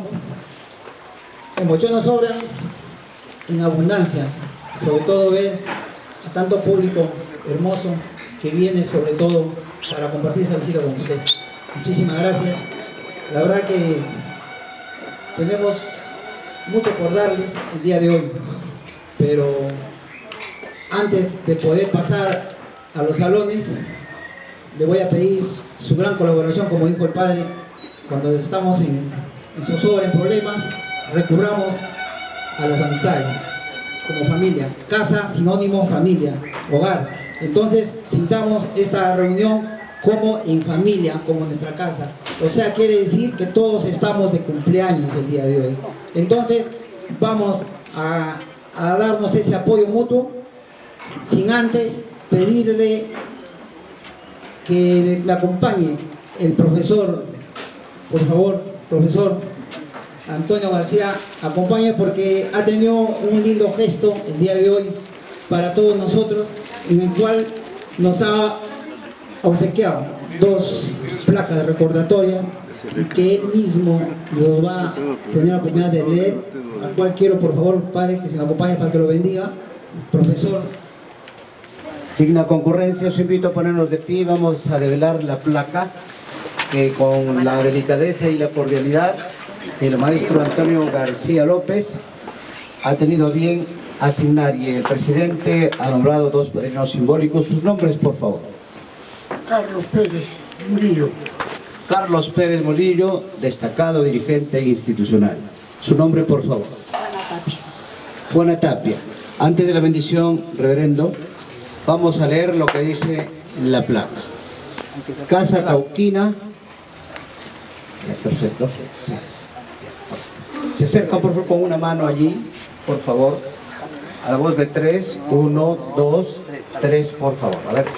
Emoción nos sobra en abundancia, sobre todo ver a tanto público hermoso que viene sobre todo para compartir esa visita con usted. Muchísimas gracias. La verdad que tenemos mucho por darles el día de hoy, pero antes de poder pasar a los salones, le voy a pedir su gran colaboración, como dijo el Padre, cuando estamos en, en zozobra, en problemas, recurramos a las amistades, como familia. Casa, sinónimo, familia, hogar. Entonces, sintamos esta reunión como en familia, como en nuestra casa. O sea, quiere decir que todos estamos de cumpleaños el día de hoy. Entonces, vamos a, a darnos ese apoyo mutuo, sin antes pedirle que me acompañe el profesor, por favor, profesor Antonio García, acompañe porque ha tenido un lindo gesto el día de hoy para todos nosotros, en el cual nos ha obsequiado dos placas recordatorias y que él mismo los va a tener la oportunidad de leer, al cual quiero, por favor, Padre, que se nos acompañe para que lo bendiga. Profesor. Digna concurrencia, os invito a ponernos de pie. Vamos a develar la placa que con la delicadeza y la cordialidad el maestro Antonio García López ha tenido bien asignar, y el presidente ha nombrado dos padrinos simbólicos. Sus nombres, por favor. Carlos Pérez Murillo. Carlos Pérez Murillo, destacado dirigente institucional. Su nombre, por favor. Juana Tapia. Juana Tapia. Antes de la bendición, reverendo, vamos a leer lo que dice la placa. Casa Tauquina. Perfecto. Sí. Se acercan, por favor, con una mano allí, por favor. A la voz de tres. Uno, dos, tres, por favor. A ver.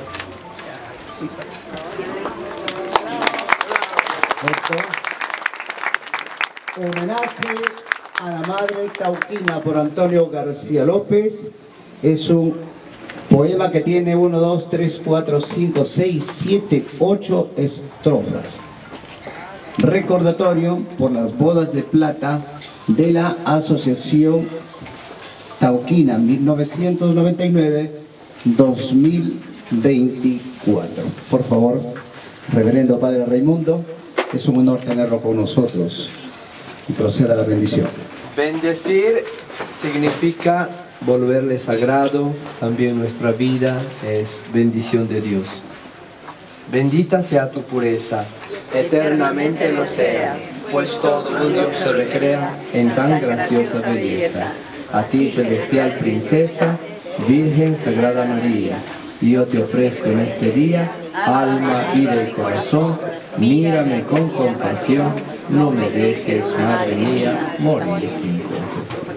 Homenaje a la Madre Tauquina por Antonio García López. Es un poema que tiene uno, dos, tres, cuatro, cinco, seis, siete, ocho estrofas. Recordatorio por las bodas de plata de la Asociación Tauquina mil novecientos noventa y nueve a dos mil veinticuatro. Por favor, reverendo Padre Raimundo, es un honor tenerlo con nosotros. Y proceda la bendición. Bendecir significa volverle sagrado, también nuestra vida es bendición de Dios. Bendita sea tu pureza, eternamente lo sea, pues todo mundo se recrea en tan graciosa belleza. A ti, celestial princesa, Virgen Sagrada María, yo te ofrezco en este día, alma, vida y corazón, mírame con compasión, no me dejes, madre mía, morir sin confesión.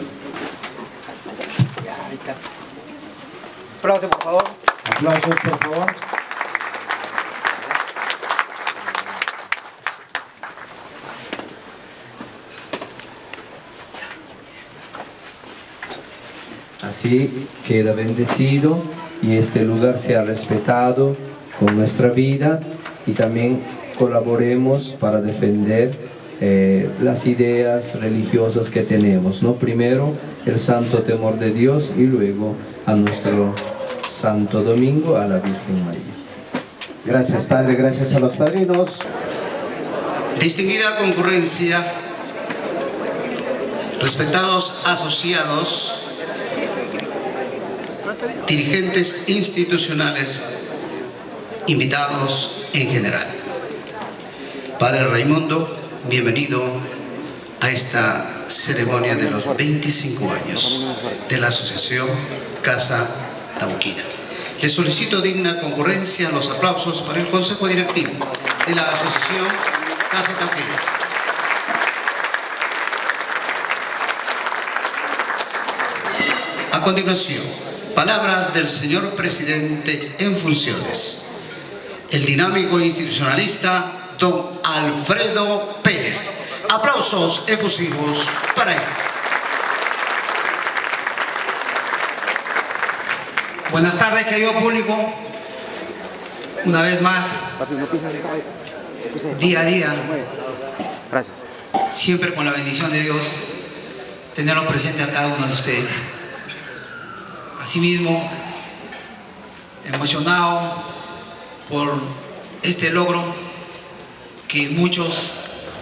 Aplausos, por favor. Aplausos, por favor. Así queda bendecido y este lugar sea respetado con nuestra vida, y también colaboremos para defender eh, las ideas religiosas que tenemos, ¿no? Primero el santo temor de Dios y luego a nuestro Santo Domingo, a la Virgen María. Gracias, Padre, gracias a los padrinos. Distinguida concurrencia, respetados asociados, dirigentes institucionales, invitados en general. Padre Raimundo, bienvenido a esta ceremonia de los veinticinco años de la Asociación Casa Tauquina. Le solicito digna concurrencia, los aplausos para el Consejo Directivo de la Asociación Casa Tauquina. A continuación, palabras del señor presidente en funciones, el dinámico institucionalista don Alfredo Pérez. Aplausos efusivos para él. Buenas tardes, querido público. Una vez más, día a día, Gracias. siempre con la bendición de Dios, tenerlos presentes a cada uno de ustedes. Asimismo, emocionado por este logro que muchos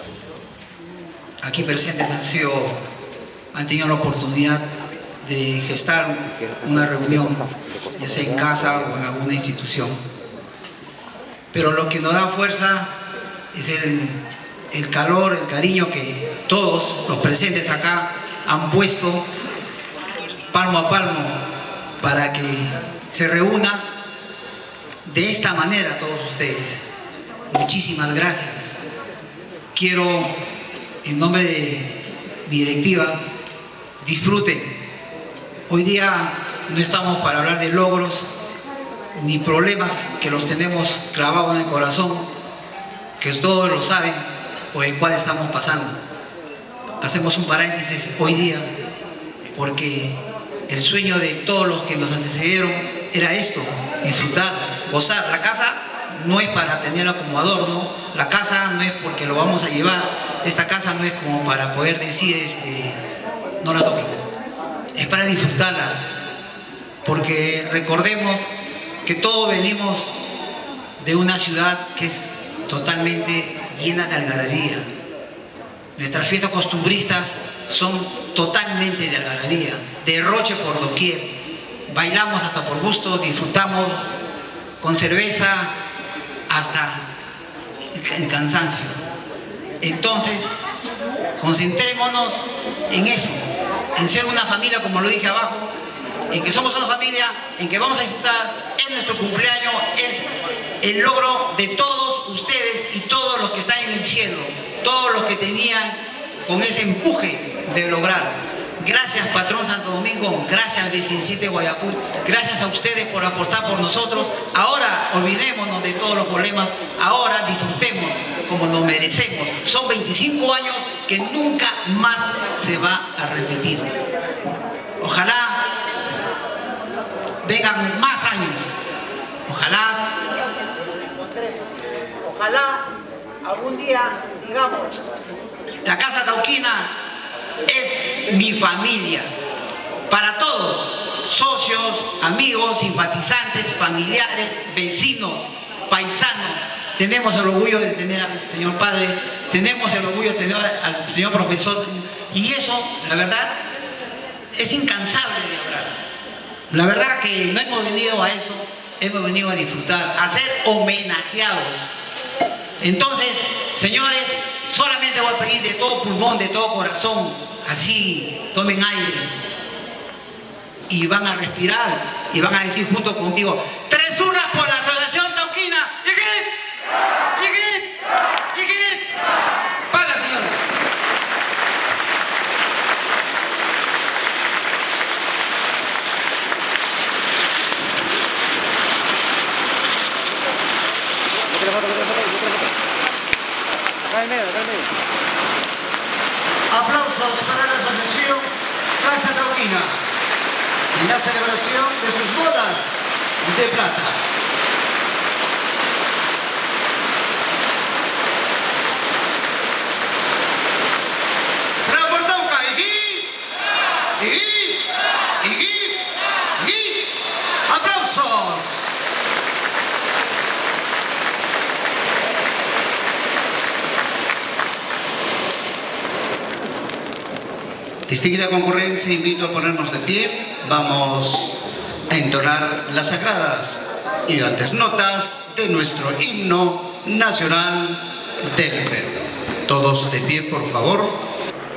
aquí presentes han sido, han tenido la oportunidad de gestar una reunión, ya sea en casa o en alguna institución. Pero lo que nos da fuerza es el, el calor, el cariño que todos los presentes acá han puesto palmo a palmo para que se reúna de esta manera todos ustedes. Muchísimas gracias. Quiero, en nombre de mi directiva, disfruten. Hoy día no estamos para hablar de logros ni problemas que los tenemos clavados en el corazón, que todos lo saben, por el cual estamos pasando. Hacemos un paréntesis hoy día porque el sueño de todos los que nos antecedieron era esto: disfrutar, gozar. La casa no es para tenerla como adorno, la casa no es porque lo vamos a llevar, esta casa no es como para poder decir este, no la toquen, es para disfrutarla, porque recordemos que todos venimos de una ciudad que es totalmente llena de algarabía. Nuestras fiestas costumbristas son totalmente de algarabía, derroche por doquier, bailamos hasta por gusto, disfrutamos con cerveza hasta el cansancio. Entonces, concentrémonos en eso, en ser una familia, como lo dije abajo, en que somos una familia, en que vamos a disfrutar. En nuestro cumpleaños es el logro de todos ustedes y todos los que están en el cielo, todos los que tenían con ese empuje de lograr. Gracias, patrón Santo Domingo, gracias, Virgencita de Guayapú, gracias a ustedes por apostar por nosotros. Ahora olvidémonos de todos los problemas, ahora disfrutemos como nos merecemos. Son veinticinco años que nunca más se va a repetir. Ojalá vengan más años, ojalá, ojalá algún día digamos, la Casa Tauquina es mi familia, para todos, socios, amigos, simpatizantes, familiares, vecinos, paisanos. Tenemos el orgullo de tener al señor padre, tenemos el orgullo de tener al señor profesor, y eso, la verdad, es incansable de hablar. La verdad que no hemos venido a eso, hemos venido a disfrutar, a ser homenajeados. Entonces, señores, solamente voy a pedir de todo pulmón, de todo corazón, así, tomen aire y van a respirar y van a decir junto conmigo: tres urnas por la Asociación Tauquina. ¡Yiquit! ¡Yiquit! ¡Yiquit! ¡Para, señores! Aplausos para la Asociación Casa Tauquina y la celebración de sus bodas de plata. Transportauca, ¡Igi! ¡Igi! ¡Igi! ¡Igi! ¡Aplausos! Distinguida concurrencia, invito a ponernos de pie. Vamos a entonar las sagradas y grandes notas de nuestro himno nacional del Perú. Todos de pie, por favor.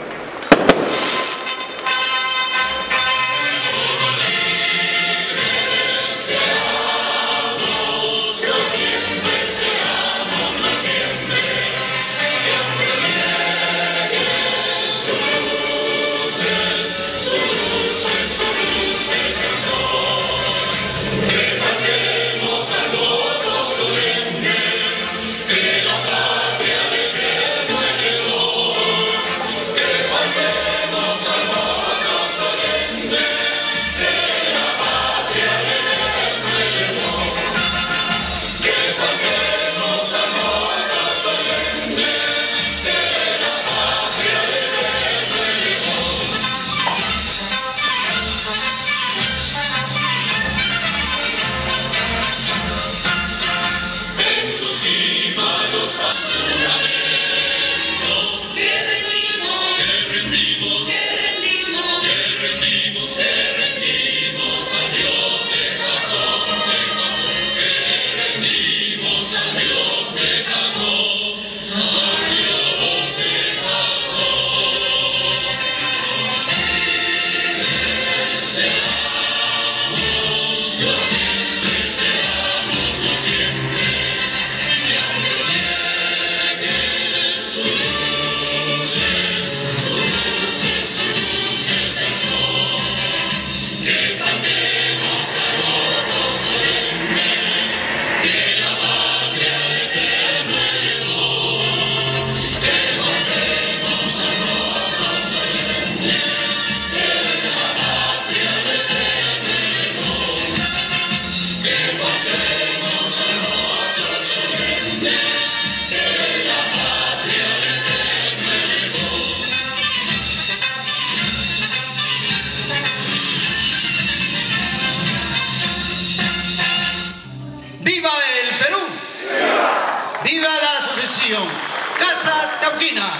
Casa Tauquina.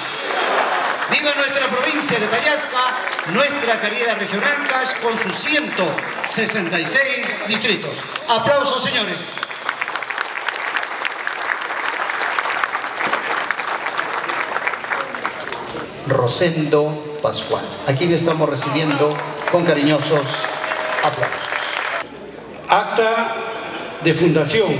Viva nuestra provincia de Tayasca, nuestra querida región Ancash con sus ciento sesenta y seis distritos. Aplausos, señores. Rosendo Pascual. Aquí le estamos recibiendo con cariñosos aplausos. Acta de fundación.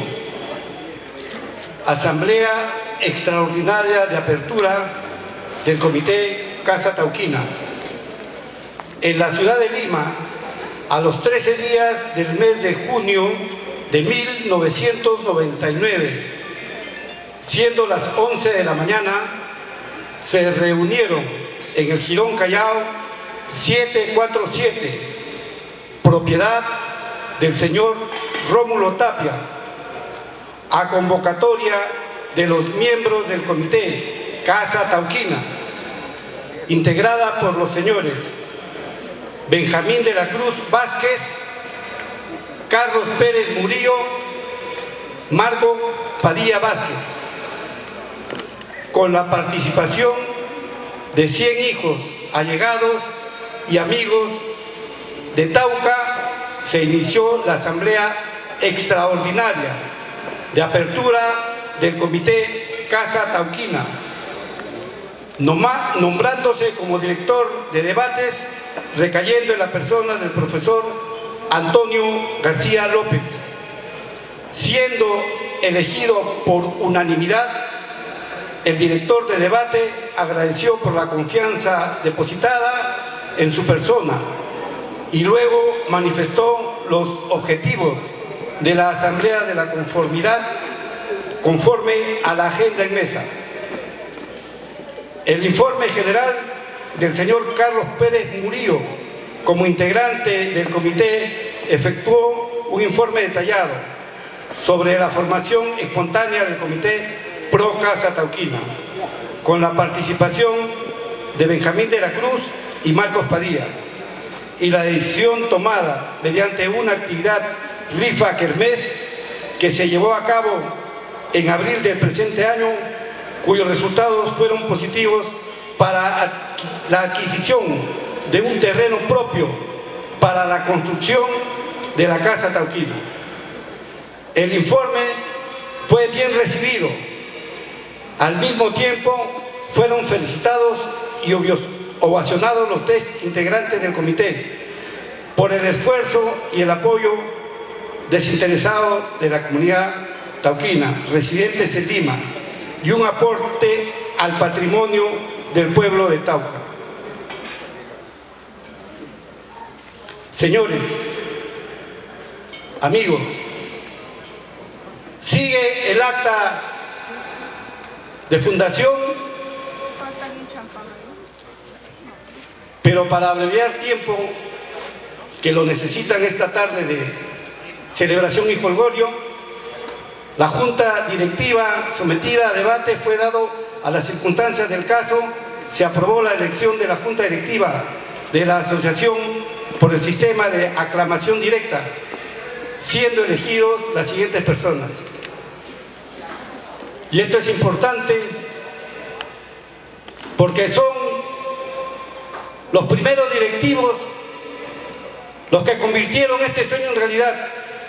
Asamblea Extraordinaria de Apertura del Comité Casa Tauquina. En la ciudad de Lima, a los trece días del mes de junio de mil novecientos noventa y nueve, siendo las once de la mañana, se reunieron en el Jirón Callao setecientos cuarenta y siete, propiedad del señor Rómulo Tapia, a convocatoria de los miembros del Comité Casa Tauquina, integrada por los señores Benjamín de la Cruz Vázquez, Carlos Pérez Murillo, Marco Padilla Vázquez, con la participación de cien hijos, allegados y amigos de Tauca. Se inició la Asamblea Extraordinaria de Apertura del Comité Casa Tauquina, nombrándose como director de debates, recayendo en la persona del profesor Antonio García López, siendo elegido por unanimidad. El director de debate agradeció por la confianza depositada en su persona y luego manifestó los objetivos de la Asamblea de la Conformidad conforme a la agenda en mesa. El informe general del señor Carlos Pérez Murillo, como integrante del comité, efectuó un informe detallado sobre la formación espontánea del comité Pro Casa Tauquina, con la participación de Benjamín de la Cruz y Marcos Padilla, y la decisión tomada mediante una actividad rifa kermés que se llevó a cabo en abril del presente año, cuyos resultados fueron positivos para la adquisición de un terreno propio para la construcción de la Casa Tauquina. El informe fue bien recibido, Al mismo tiempo, fueron felicitados y ovacionados los tres integrantes del comité por el esfuerzo y el apoyo desinteresado de la comunidad tauquina, residentes en Lima, y un aporte al patrimonio del pueblo de Tauca. Señores, amigos, sigue el acta de fundación, pero para abreviar tiempo que lo necesitan esta tarde de celebración y jolgorio, la Junta Directiva sometida a debate fue dado a las circunstancias del caso. Se aprobó la elección de la Junta Directiva de la asociación por el sistema de aclamación directa, siendo elegidos las siguientes personas. Y esto es importante porque son los primeros directivos los que convirtieron este sueño en realidad.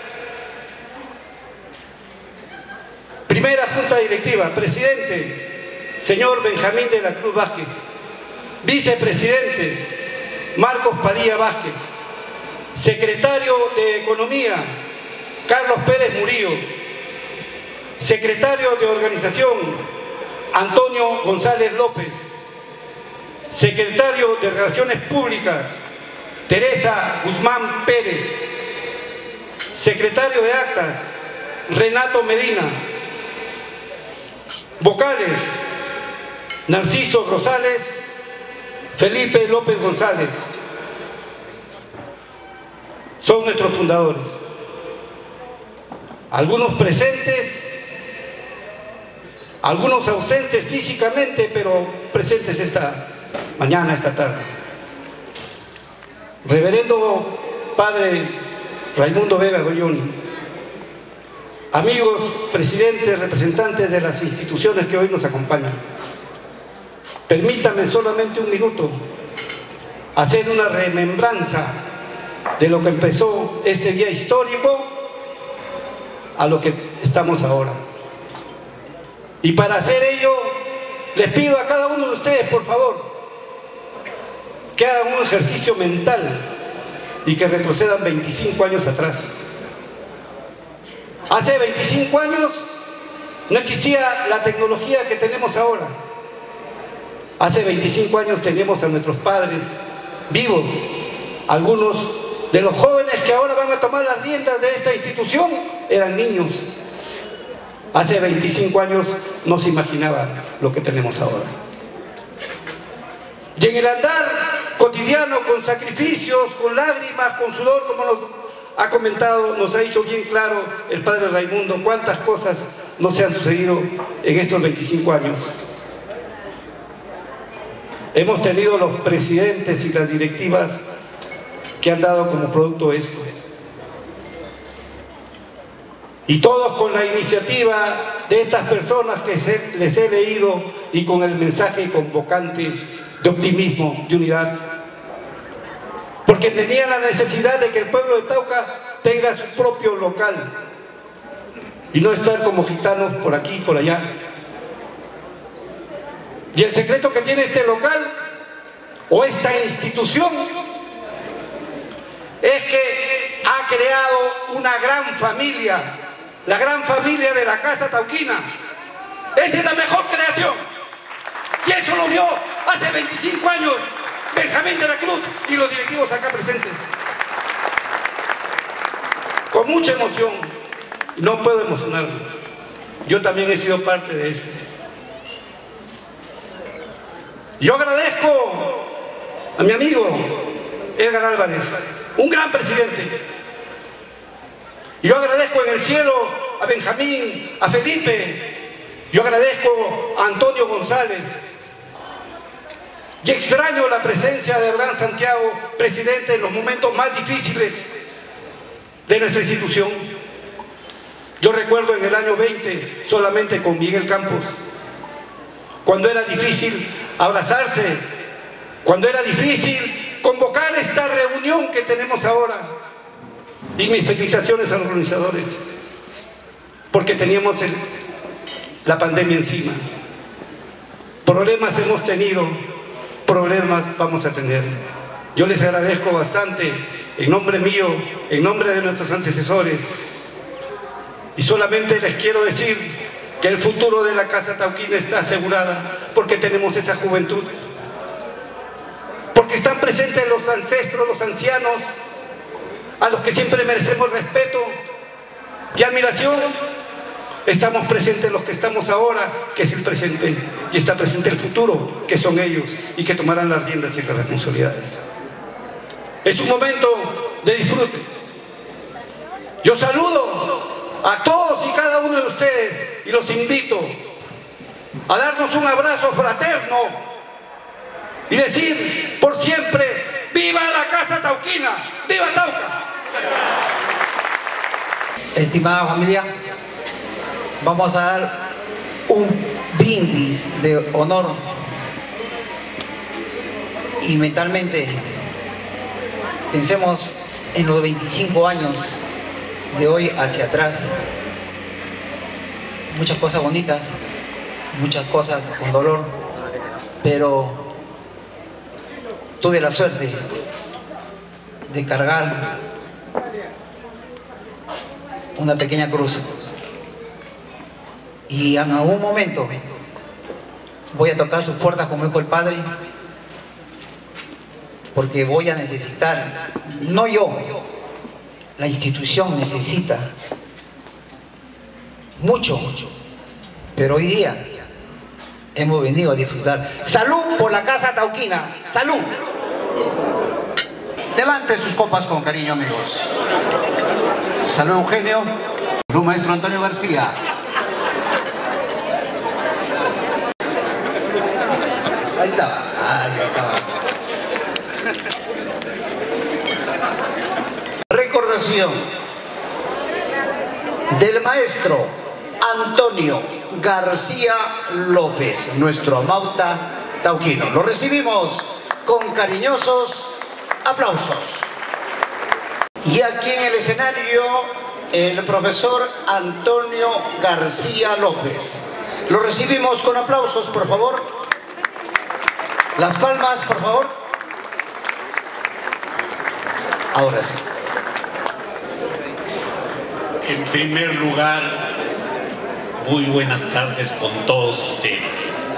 Primera Junta Directiva: presidente, señor Benjamín de la Cruz Vázquez; vicepresidente, Marcos Padilla Vázquez; secretario de Economía, Carlos Pérez Murillo; secretario de Organización, Antonio González López; secretario de Relaciones Públicas, Teresa Guzmán Pérez; secretario de Actas, Renato Medina; vocales, Narciso Rosales, Felipe López González. Son nuestros fundadores. Algunos presentes, algunos ausentes físicamente, pero presentes esta mañana, esta tarde. Reverendo Padre Raimundo Vega Goyoni, amigos, presidentes, representantes de las instituciones que hoy nos acompañan, permítame solamente un minuto hacer una remembranza de lo que empezó este día histórico a lo que estamos ahora. Y para hacer ello, les pido a cada uno de ustedes, por favor, que hagan un ejercicio mental y que retrocedan veinticinco años atrás. Hace veinticinco años no existía la tecnología que tenemos ahora. Hace veinticinco años teníamos a nuestros padres vivos. Algunos de los jóvenes que ahora van a tomar las riendas de esta institución eran niños. Hace veinticinco años no se imaginaba lo que tenemos ahora. Y en el andar cotidiano, con sacrificios, con lágrimas, con sudor, como nos ha comentado, nos ha dicho bien claro el Padre Raimundo, cuántas cosas no se han sucedido en estos veinticinco años. Hemos tenido los presidentes y las directivas que han dado como producto esto. Y todos con la iniciativa de estas personas que se, les he leído, y con el mensaje convocante de optimismo, de unidad. Porque tenían la necesidad de que el pueblo de Tauca tenga su propio local y no estar como gitanos por aquí y por allá. Y el secreto que tiene este local o esta institución es que ha creado una gran familia, la gran familia de la Casa Tauquina. Esa es la mejor creación, y eso lo vio hace veinticinco años Benjamín de la Cruz y los directivos acá presentes. Con mucha emoción, no puedo emocionarme, yo también he sido parte de esto. Yo agradezco a mi amigo Edgar Álvarez, un gran presidente. Yo agradezco en el cielo a Benjamín, a Felipe. Yo agradezco a Antonio González. Y extraño la presencia de Abraham Santiago, presidente, en los momentos más difíciles de nuestra institución. Yo recuerdo en el año veinte, solamente con Miguel Campos, cuando era difícil abrazarse, cuando era difícil convocar esta reunión que tenemos ahora. Y mis felicitaciones a los organizadores, porque teníamos el, la pandemia encima. Problemas hemos tenido, problemas vamos a tener. Yo les agradezco bastante, en nombre mío, en nombre de nuestros antecesores, y solamente les quiero decir que el futuro de la Casa Tauquina está asegurada porque tenemos esa juventud, porque están presentes los ancestros, los ancianos, a los que siempre merecemos respeto y admiración. Estamos presentes los que estamos ahora, que es el presente, y está presente el futuro, que son ellos, y que tomarán las riendas y las responsabilidades. Es un momento de disfrute. Yo saludo a todos y cada uno de ustedes y los invito a darnos un abrazo fraterno y decir por siempre: ¡viva la Casa Tauquina! ¡Viva Tauca! Estimada familia, vamos a dar un brindis de honor y mentalmente pensemos en los veinticinco años de hoy hacia atrás. Muchas cosas bonitas, muchas cosas con dolor, pero tuve la suerte de cargar una pequeña cruz, y en algún momento voy a tocar sus puertas como dijo el Padre, porque voy a necesitar, no yo, la institución necesita mucho, pero hoy día hemos venido a disfrutar. ¡Salud por la Casa Tauquina! ¡Salud! Levante sus copas con cariño, amigos. Salud, Eugenio. Salud, maestro Antonio García. Ahí estaba. Ah, ya estaba. Recordación del maestro Antonio García López, nuestro amauta tauquino. Lo recibimos con cariñosos aplausos. Y aquí en el escenario, el profesor Antonio García López. Lo recibimos con aplausos, por favor. Las palmas, por favor. Ahora sí. En primer lugar, muy buenas tardes con todos ustedes.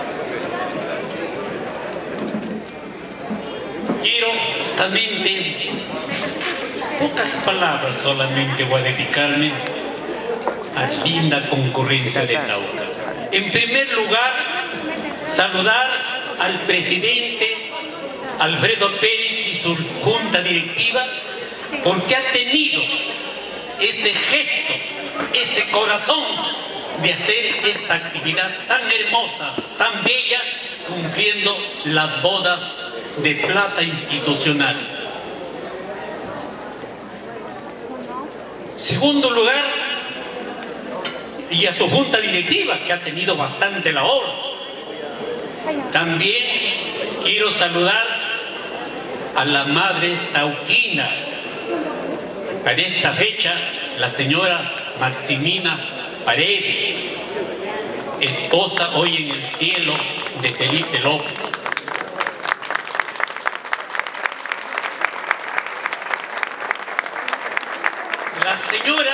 Quiero justamente, pocas palabras solamente voy a dedicarme a la linda concurrencia de Tauca. En primer lugar, saludar al presidente Alfredo Pérez y su junta directiva, porque ha tenido ese gesto, ese corazón de hacer esta actividad tan hermosa, tan bella, cumpliendo las bodas de plata institucional. Segundo lugar, y a su junta directiva, que ha tenido bastante labor. También quiero saludar a la madre tauquina. Para esta fecha, la señora Maximina Paredes, esposa hoy en el cielo de Felipe López. La señora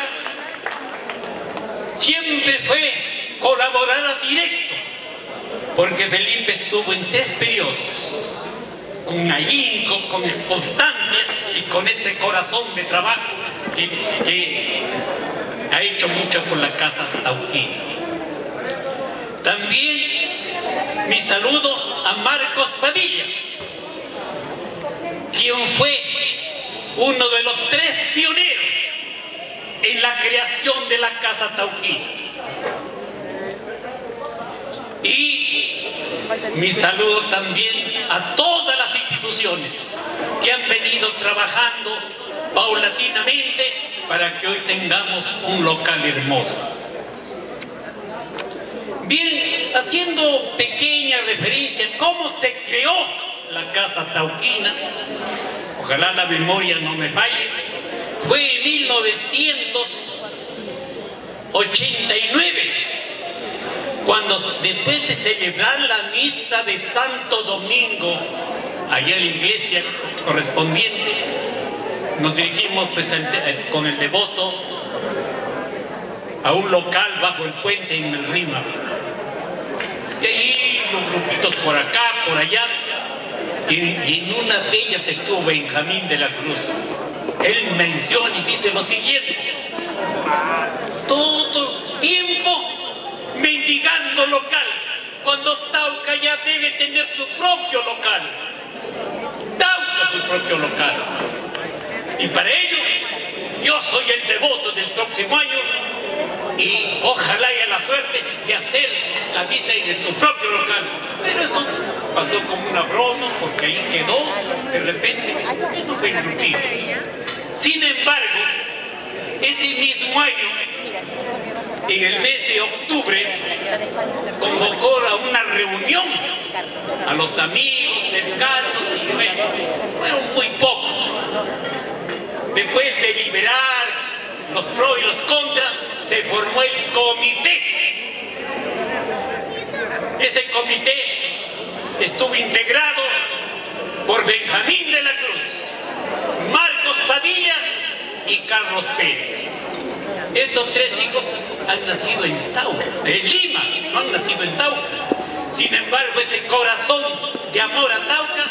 siempre fue colaboradora directa, porque Felipe estuvo en tres periodos, con ahínco, con constancia y con ese corazón de trabajo que, que ha hecho mucho por la Casa Tauquina. También mi saludo a Marcos Padilla, quien fue uno de los tres pioneros en la creación de la Casa Tauquina. Y mi saludo también a todas las instituciones que han venido trabajando paulatinamente para que hoy tengamos un local hermoso. Bien, haciendo pequeña referencia a cómo se creó la Casa Tauquina, ojalá la memoria no me falle, fue en mil novecientos ochenta y nueve cuando después de celebrar la misa de Santo Domingo, allá en la iglesia correspondiente, nos dirigimos pues, con el devoto a un local bajo el puente en el Rima. Y ahí los grupitos por acá, por allá, y, y en una de ellas estuvo Benjamín de la Cruz. Él menciona y dice lo siguiente: todo tiempo mendigando local, cuando Tauca ya debe tener su propio local. Tauca su propio local. Y para ello, yo soy el devoto del próximo año y ojalá haya la suerte de hacer la misa en su propio local. Pero eso pasó como una broma, porque ahí quedó, de repente, eso fue en grupito. Sin embargo, ese mismo año, en el mes de octubre, convocó a una reunión a los amigos cercanos y bueno, fueron muy pocos. Después de liberar los pros y los contras, se formó el comité. Ese comité estuvo integrado por Benjamín de la Cruz, Marcos Padilla y Carlos Pérez. Estos tres hijos han nacido en Tauca, en Lima, no han nacido en Tauca. Sin embargo, ese corazón de amor a Tauca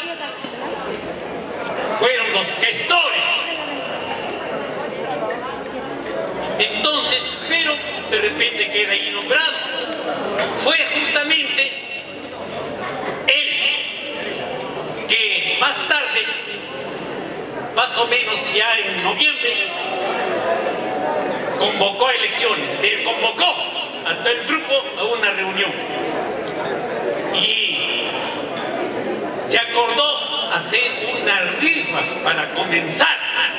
fueron los gestores. Entonces, pero de repente queda ahí nombrado. Fue justamente él que más tarde, más o menos ya en noviembre, convocó a elecciones, convocó a todo el grupo a una reunión y se acordó hacer una rifa para comenzar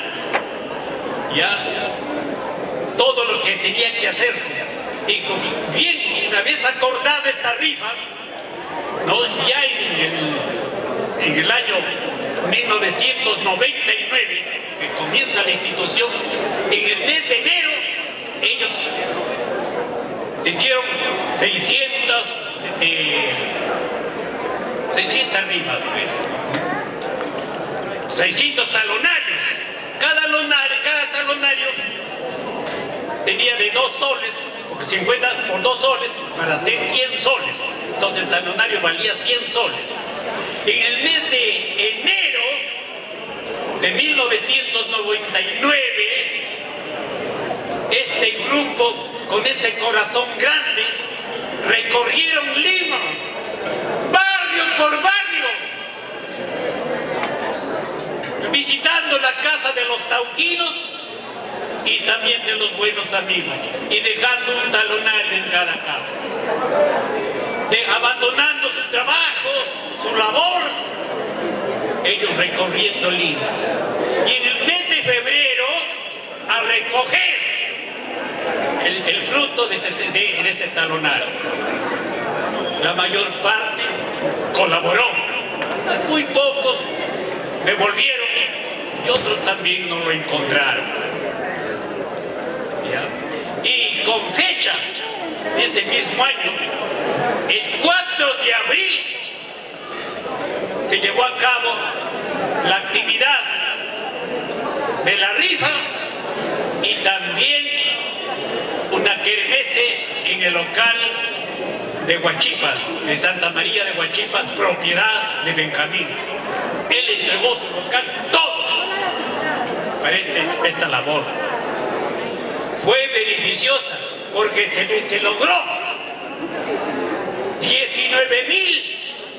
ya todo lo que tenía que hacerse. Y con, bien, una vez acordada esta rifa, ¿no? Ya en el, en el año mil novecientos noventa y nueve, que comienza la institución, en el mes de enero ellos se hicieron seiscientas, eh, seiscientas rifas, pues. seiscientos talonarios. Cada, lonario, cada talonario tenía de dos soles, porque cincuenta por dos soles, para hacer cien soles. Entonces el talonario valía cien soles. En el mes de enero de mil novecientos noventa y nueve, este grupo, con este corazón grande, recorrieron Lima, barrio por barrio, visitando la casa de los tauquinos y también de los buenos amigos, y dejando un talonario en cada casa, de, abandonando sus trabajos, su labor, ellos recorriendo Lima. Y en el mes de febrero, a recoger el, el fruto de ese, de, de ese talonario. La mayor parte colaboró, muy pocos devolvieron y otros también no lo encontraron. ¿Ya? Y con fecha de ese mismo año, el cuatro de abril, se llevó a cabo la actividad de la rifa y también una kermesse en el local de Huachipa, de Santa María de Huachipa, propiedad de Benjamín. Él entregó su local todo para este, esta labor. Fue beneficiosa porque se, se logró diecinueve mil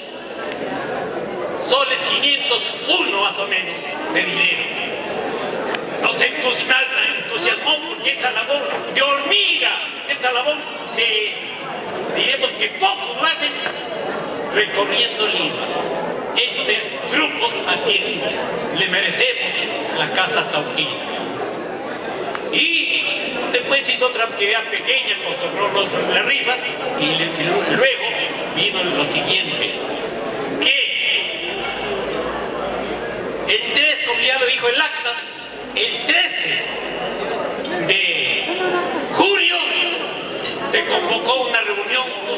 soles quinientos uno más o menos de dinero. Nos entusiasmó, entusiasmó porque esa labor de hormiga, esa labor de, diremos que pocos lo hacen, recorriendo Lima. Este grupo a quien le merecemos la Casa Tauquina. Y después hizo otra actividad pequeña con los, los, las rifas y, le, y luego vino lo siguiente, que el tres, como ya lo dijo el acta, el trece de junio se convocó una reunión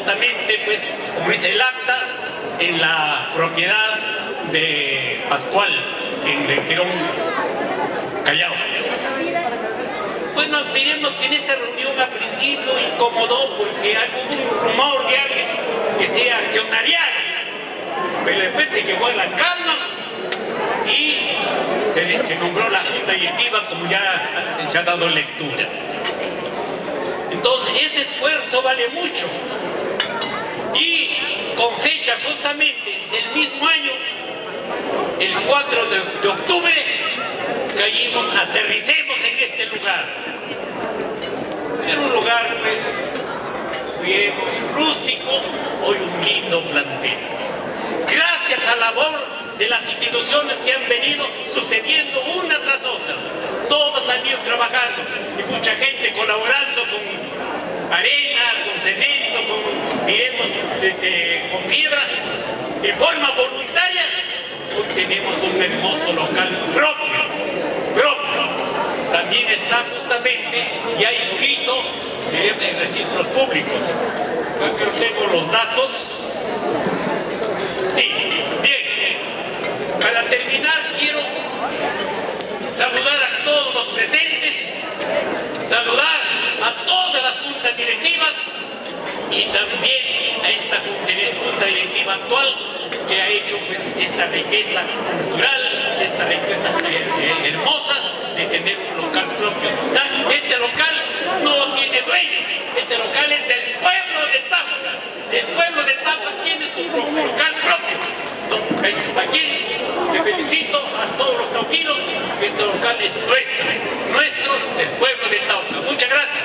justamente, pues, como dice el acta, en la propiedad de Pascual, en el Girón Callao. Bueno, diremos que en esta reunión al principio incomodó porque hay un rumor de alguien que sea accionarial, pero después se llegó a la calma y se, se nombró la junta directiva, como ya se ha dado lectura. Entonces, ese esfuerzo vale mucho. Y con fecha justamente del mismo año, el cuatro de octubre, caímos, aterricemos en este lugar. Era un lugar, pues, bien rústico, hoy un lindo plantel. Gracias a la labor de las instituciones que han venido sucediendo una tras otra. Todos han ido trabajando y mucha gente colaborando con arena, con cemento, con, diremos, de, de, con piedra, de forma voluntaria. Hoy tenemos un hermoso local propio, propio. También está justamente ya inscrito en registros públicos. Yo tengo los datos. Sí, bien. Para terminar, quiero saludar a todos los presentes, saludar a todas las juntas directivas y también a esta junta directiva actual que ha hecho, pues, esta riqueza cultural, esta riqueza eh, hermosa de tener un local propio. Este local no tiene dueño, este local es del pueblo de Tauca. El pueblo de Tauca tiene su local propio. Entonces, aquí te felicito a todos los tauquinos, que este local es nuestro, nuestro del pueblo de Tauca. Muchas gracias.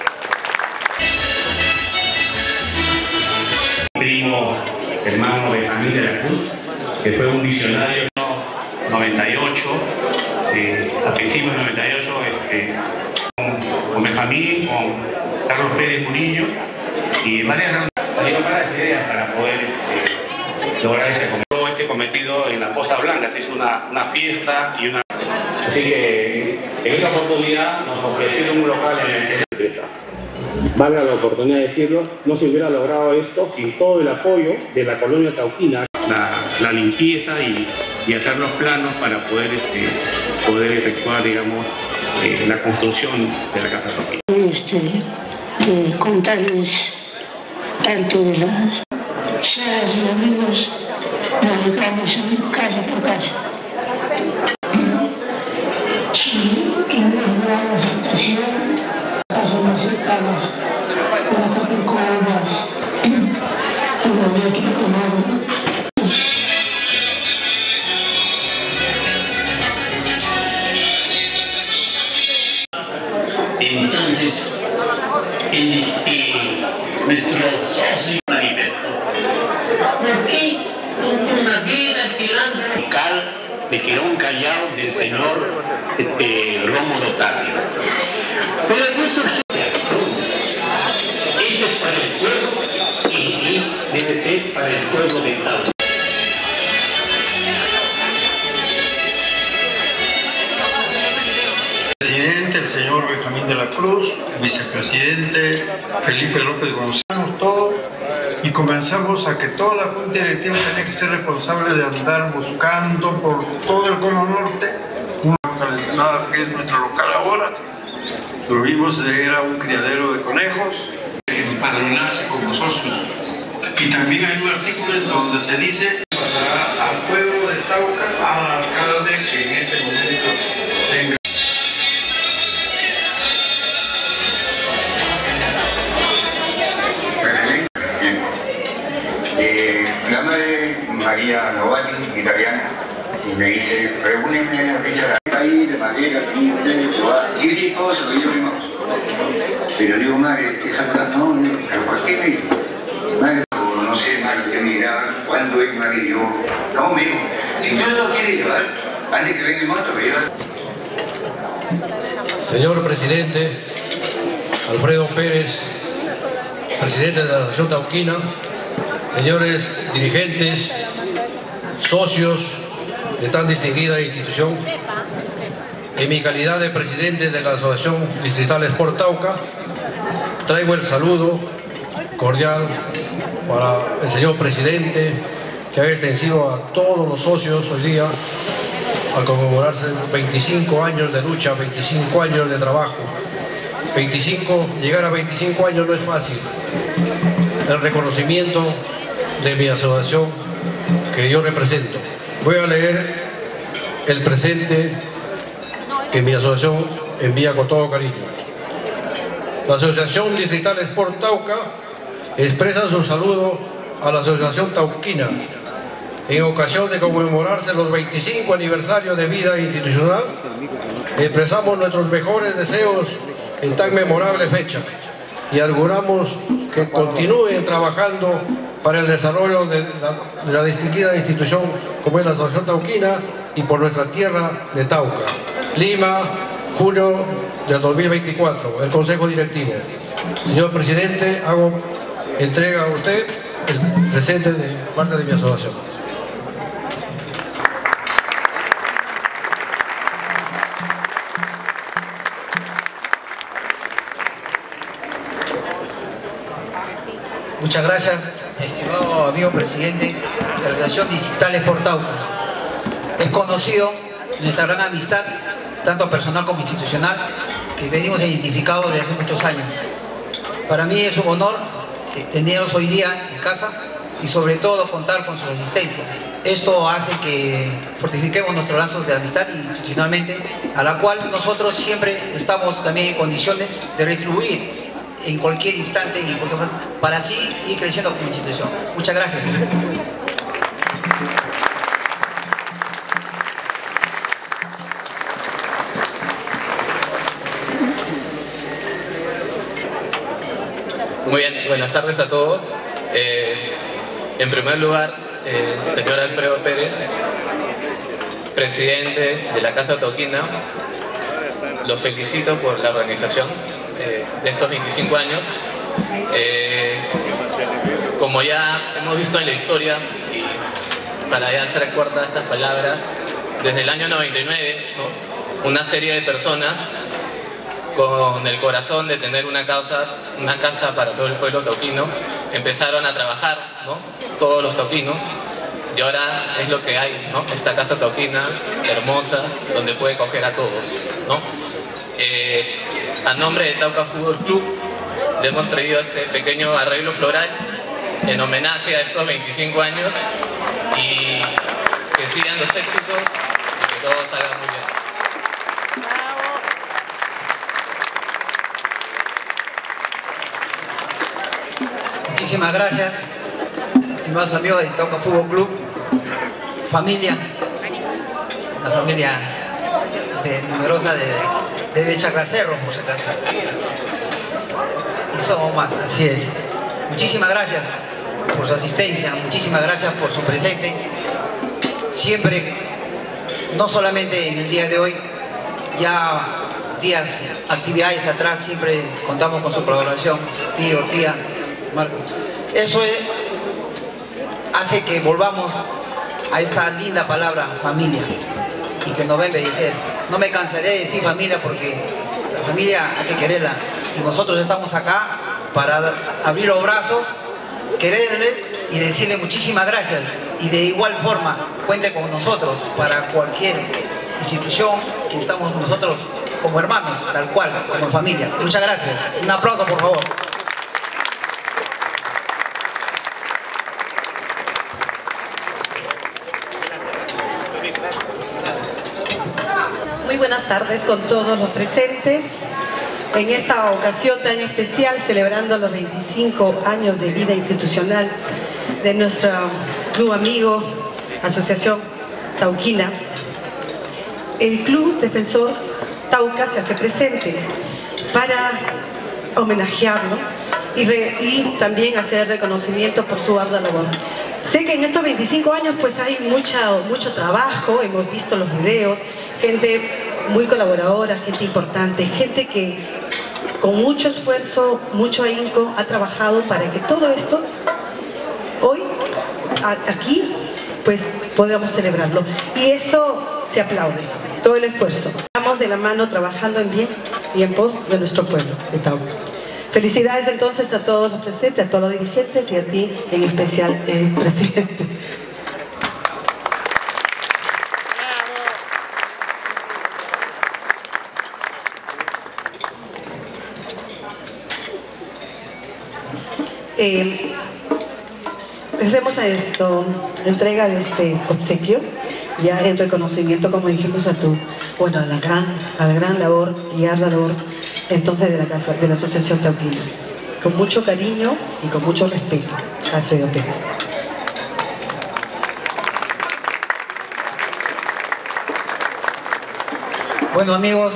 Primo hermano Benjamín de la Cruz, que fue un visionario en noventa y ocho, eh, a principios de noventa y ocho, este, con, con Benjamín, con Carlos Pérez Murillo y varias varias ideas para poder este, lograr este cometido. Este cometido en la Poza Blanca, se hizo una, una fiesta y una... Así que en esta oportunidad nos ofrecieron un local en el que valga la oportunidad de decirlo, no se hubiera logrado esto sin todo el apoyo de la colonia tauquina, la, la limpieza y, y hacer los planos para poder, este, poder efectuar, digamos, eh, la construcción de la casa tauquina. Este, eh, contarles tanto de las salas y amigos, nos dedicamos a ir casa por casa. Si tuvimos una aceptación, casos más cercanos, como Capricornas, como otro comado. Entonces, el, el, nuestro socio manifestó, ¿por qué con una vida tirando local de Girón Callao del señor este, Rómulo Tapia? Pero después surgió esto es para el pueblo y, y debe ser para el pueblo de Tauca. Presidente, el señor Benjamín de la Cruz, vicepresidente Felipe López González, todos, y comenzamos a que toda la junta directiva tiene que ser responsable de andar buscando por todo el cono norte una localizada que es nuestro local ahora. Lo vimos, era un criadero de conejos. Empadronarse como socios. Y también hay un artículo en donde se dice que pasará al pueblo de Tauca, al alcalde que en ese momento tenga. Eh, mi mamá es María Novati, italiana, y me dice, reúneme a Richard ahí, de madera, quince, sí, sí, todo eso que yo primamos. Pero digo, madre, esa plata no, no, pero ¿por qué me dijo? Madre, no sé, madre, usted me dirá, ¿cuándo es, madre? Digo, no, mismo, si tú lo quieres llevar, antes que venga el moto, me llevas. Señor Presidente Alfredo Pérez, Presidente de la Asociación Tauquina, señores dirigentes, socios de tan distinguida institución, en mi calidad de presidente de la Asociación Distrital Sport Tauca, traigo el saludo cordial para el señor presidente, que haga extensivo a todos los socios hoy día, al conmemorarse veinticinco años de lucha, veinticinco años de trabajo. veinticinco, llegar a veinticinco años no es fácil. El reconocimiento de mi asociación que yo represento. Voy a leer el presente que mi asociación envía con todo cariño. La Asociación Distrital Sport Tauca expresa su saludo a la Asociación Tauquina en ocasión de conmemorarse los veinticinco aniversarios de vida institucional. Expresamos nuestros mejores deseos en tan memorable fecha y auguramos que continúen trabajando para el desarrollo de la, de la distinguida institución como es la Asociación Tauquina y por nuestra tierra de Tauca. Lima, julio del dos mil veinticuatro, el Consejo Directivo. Señor Presidente, hago entrega a usted el presente de parte de mi asociación. Muchas gracias, estimado amigo presidente de la Asociación Distrital Sport Tauca. Es conocido nuestra gran amistad, tanto personal como institucional, que venimos identificados desde hace muchos años. Para mí es un honor tenerlos hoy día en casa y sobre todo contar con su asistencia. Esto hace que fortifiquemos nuestros lazos de amistad institucionalmente, a la cual nosotros siempre estamos también en condiciones de retribuir en cualquier instante y para así ir creciendo como institución. Muchas gracias. Muy bien, buenas tardes a todos. Eh, en primer lugar, eh, señor Alfredo Pérez, presidente de la Casa Tauquina, los felicito por la organización eh, de estos veinticinco años. Eh, como ya hemos visto en la historia, y para ya hacer corta estas palabras, desde el año noventa y nueve, ¿no?, una serie de personas con el corazón de tener una casa, una casa para todo el pueblo tauquino, empezaron a trabajar, ¿no?, todos los tauquinos, y ahora es lo que hay, ¿no?, esta casa tauquina hermosa, donde puede coger a todos, ¿no? Eh, a nombre de Tauca Fútbol Club, le hemos traído este pequeño arreglo floral en homenaje a estos veinticinco años y que sigan los éxitos y que todo salga muy bien. Muchísimas gracias, estimados amigos de Tauca Fútbol Club, familia, la familia de, numerosa de, de Chaclacerro, por si acaso. Y somos más, así es. Muchísimas gracias por su asistencia, muchísimas gracias por su presente. Siempre, no solamente en el día de hoy, ya días, actividades atrás, siempre contamos con su colaboración, tío, tía, Marco. Eso es, hace que volvamos a esta linda palabra, familia, y que nos va a embellecer. No me cansaré de decir familia porque la familia hay que quererla. Y nosotros estamos acá para abrir los brazos, quererles y decirle muchísimas gracias. Y de igual forma, cuente con nosotros para cualquier institución que estamos nosotros como hermanos, tal cual, como familia. Muchas gracias. Un aplauso, por favor. Muy buenas tardes con todos los presentes. En esta ocasión tan especial, celebrando los veinticinco años de vida institucional de nuestro club amigo, Asociación Tauquina, el Club Defensor Tauca se hace presente para homenajearlo y, re, y también hacer reconocimiento por su ardua labor. Sé que en estos veinticinco años pues hay mucha, mucho trabajo, hemos visto los videos, gente muy colaboradora, gente importante, gente que con mucho esfuerzo, mucho ahínco ha trabajado para que todo esto hoy, aquí, pues podamos celebrarlo. Y eso se aplaude, todo el esfuerzo. Estamos de la mano trabajando en bien y en pos de nuestro pueblo de Tauca. Felicidades entonces a todos los presentes, a todos los dirigentes y a ti en especial, eh, presidente. Eh, hacemos esto, entrega de este obsequio, ya en reconocimiento, como dijimos, a tu, bueno, a la gran, a la gran labor y a la labor entonces de la casa, de la Asociación Tauquina. Con mucho cariño y con mucho respeto, Alfredo Pérez. Bueno, amigos,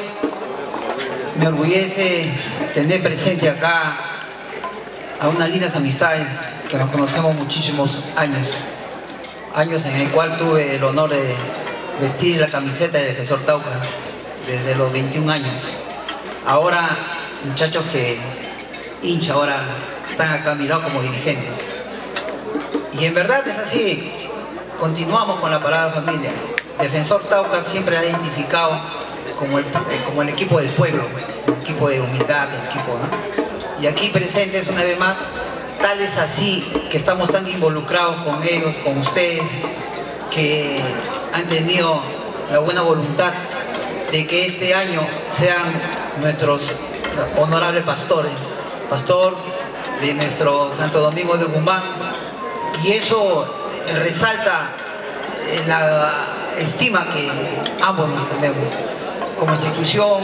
me orgullece tener presente acá a unas lindas amistades que nos conocemos muchísimos años, años en el cual tuve el honor de vestir la camiseta de Defensor Tauca desde los veintiún años. Ahora, muchachos que hincha, ahora están acá a mi lado como dirigentes. Y en verdad es así, continuamos con la palabra familia. Defensor Tauca siempre ha identificado como el, como el equipo del pueblo, el equipo de humildad, el equipo, ¿no? Y aquí presentes una vez más, tal es así que estamos tan involucrados con ellos, con ustedes, que han tenido la buena voluntad de que este año sean nuestros honorables pastores, pastor de nuestro Santo Domingo de Guzmán, y eso resalta la estima que ambos nos tenemos como institución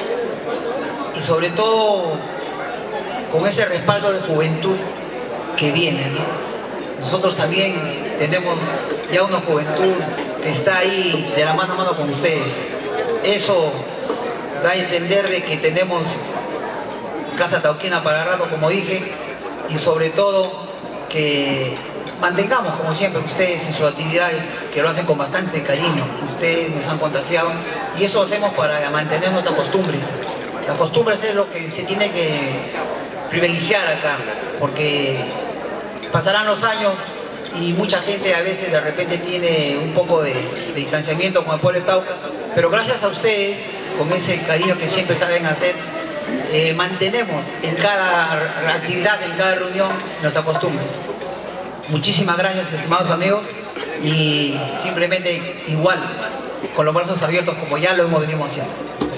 y sobre todo con ese respaldo de juventud que viene, ¿no? Nosotros también tenemos ya una juventud que está ahí de la mano a mano con ustedes. Eso da a entender de que tenemos Casa Tauquina para rato, como dije, y sobre todo que mantengamos, como siempre, ustedes en sus actividades, que lo hacen con bastante cariño. Ustedes nos han contagiado y eso hacemos para mantener nuestras costumbres. Las costumbres es lo que se tiene que privilegiar acá, porque pasarán los años y mucha gente a veces de repente tiene un poco de, de distanciamiento con el pueblo de Tauca, pero gracias a ustedes, con ese cariño que siempre saben hacer, eh, mantenemos en cada actividad, en cada reunión, nuestras costumbres. Muchísimas gracias, estimados amigos, y simplemente igual, con los brazos abiertos como ya lo hemos venido haciendo.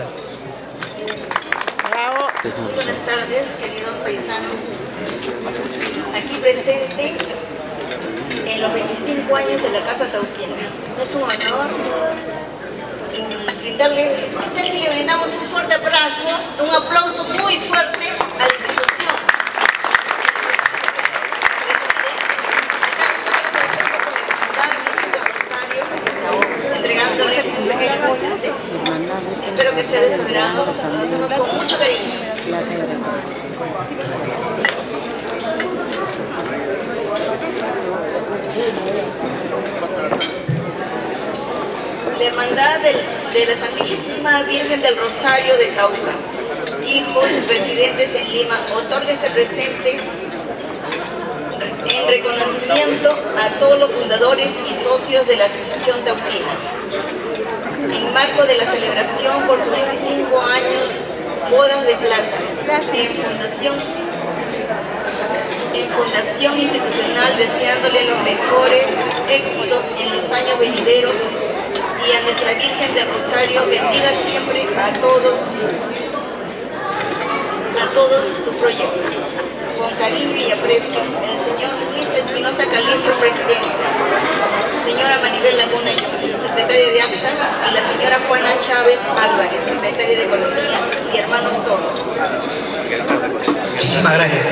Muy buenas tardes, queridos paisanos. Aquí presente en los veinticinco años de la Casa Tauquina. Es un honor brindarle, si le brindamos un fuerte abrazo, un aplauso muy fuerte a la institución. Entregándole un pequeño presente. Espero que sea de su agrado. Lo hacemos con mucho cariño. La Hermandad del, de la Santísima Virgen del Rosario de Tauca, hijos y presidentes en Lima, otorga este presente en reconocimiento a todos los fundadores y socios de la Asociación Tauquina, en marco de la celebración por sus veinticinco años, bodas de plata, en fundación, en fundación institucional, deseándole los mejores éxitos en los años venideros, y a nuestra Virgen del Rosario bendiga siempre a todos, a todos sus proyectos. Con cariño y aprecio, el señor Luis Espinosa Calistro, presidente, señora Maribel Laguna, secretaria de Actas, y la señora Juana Chávez Álvarez, secretaria de Economía, y hermanos todos. Muchísimas gracias.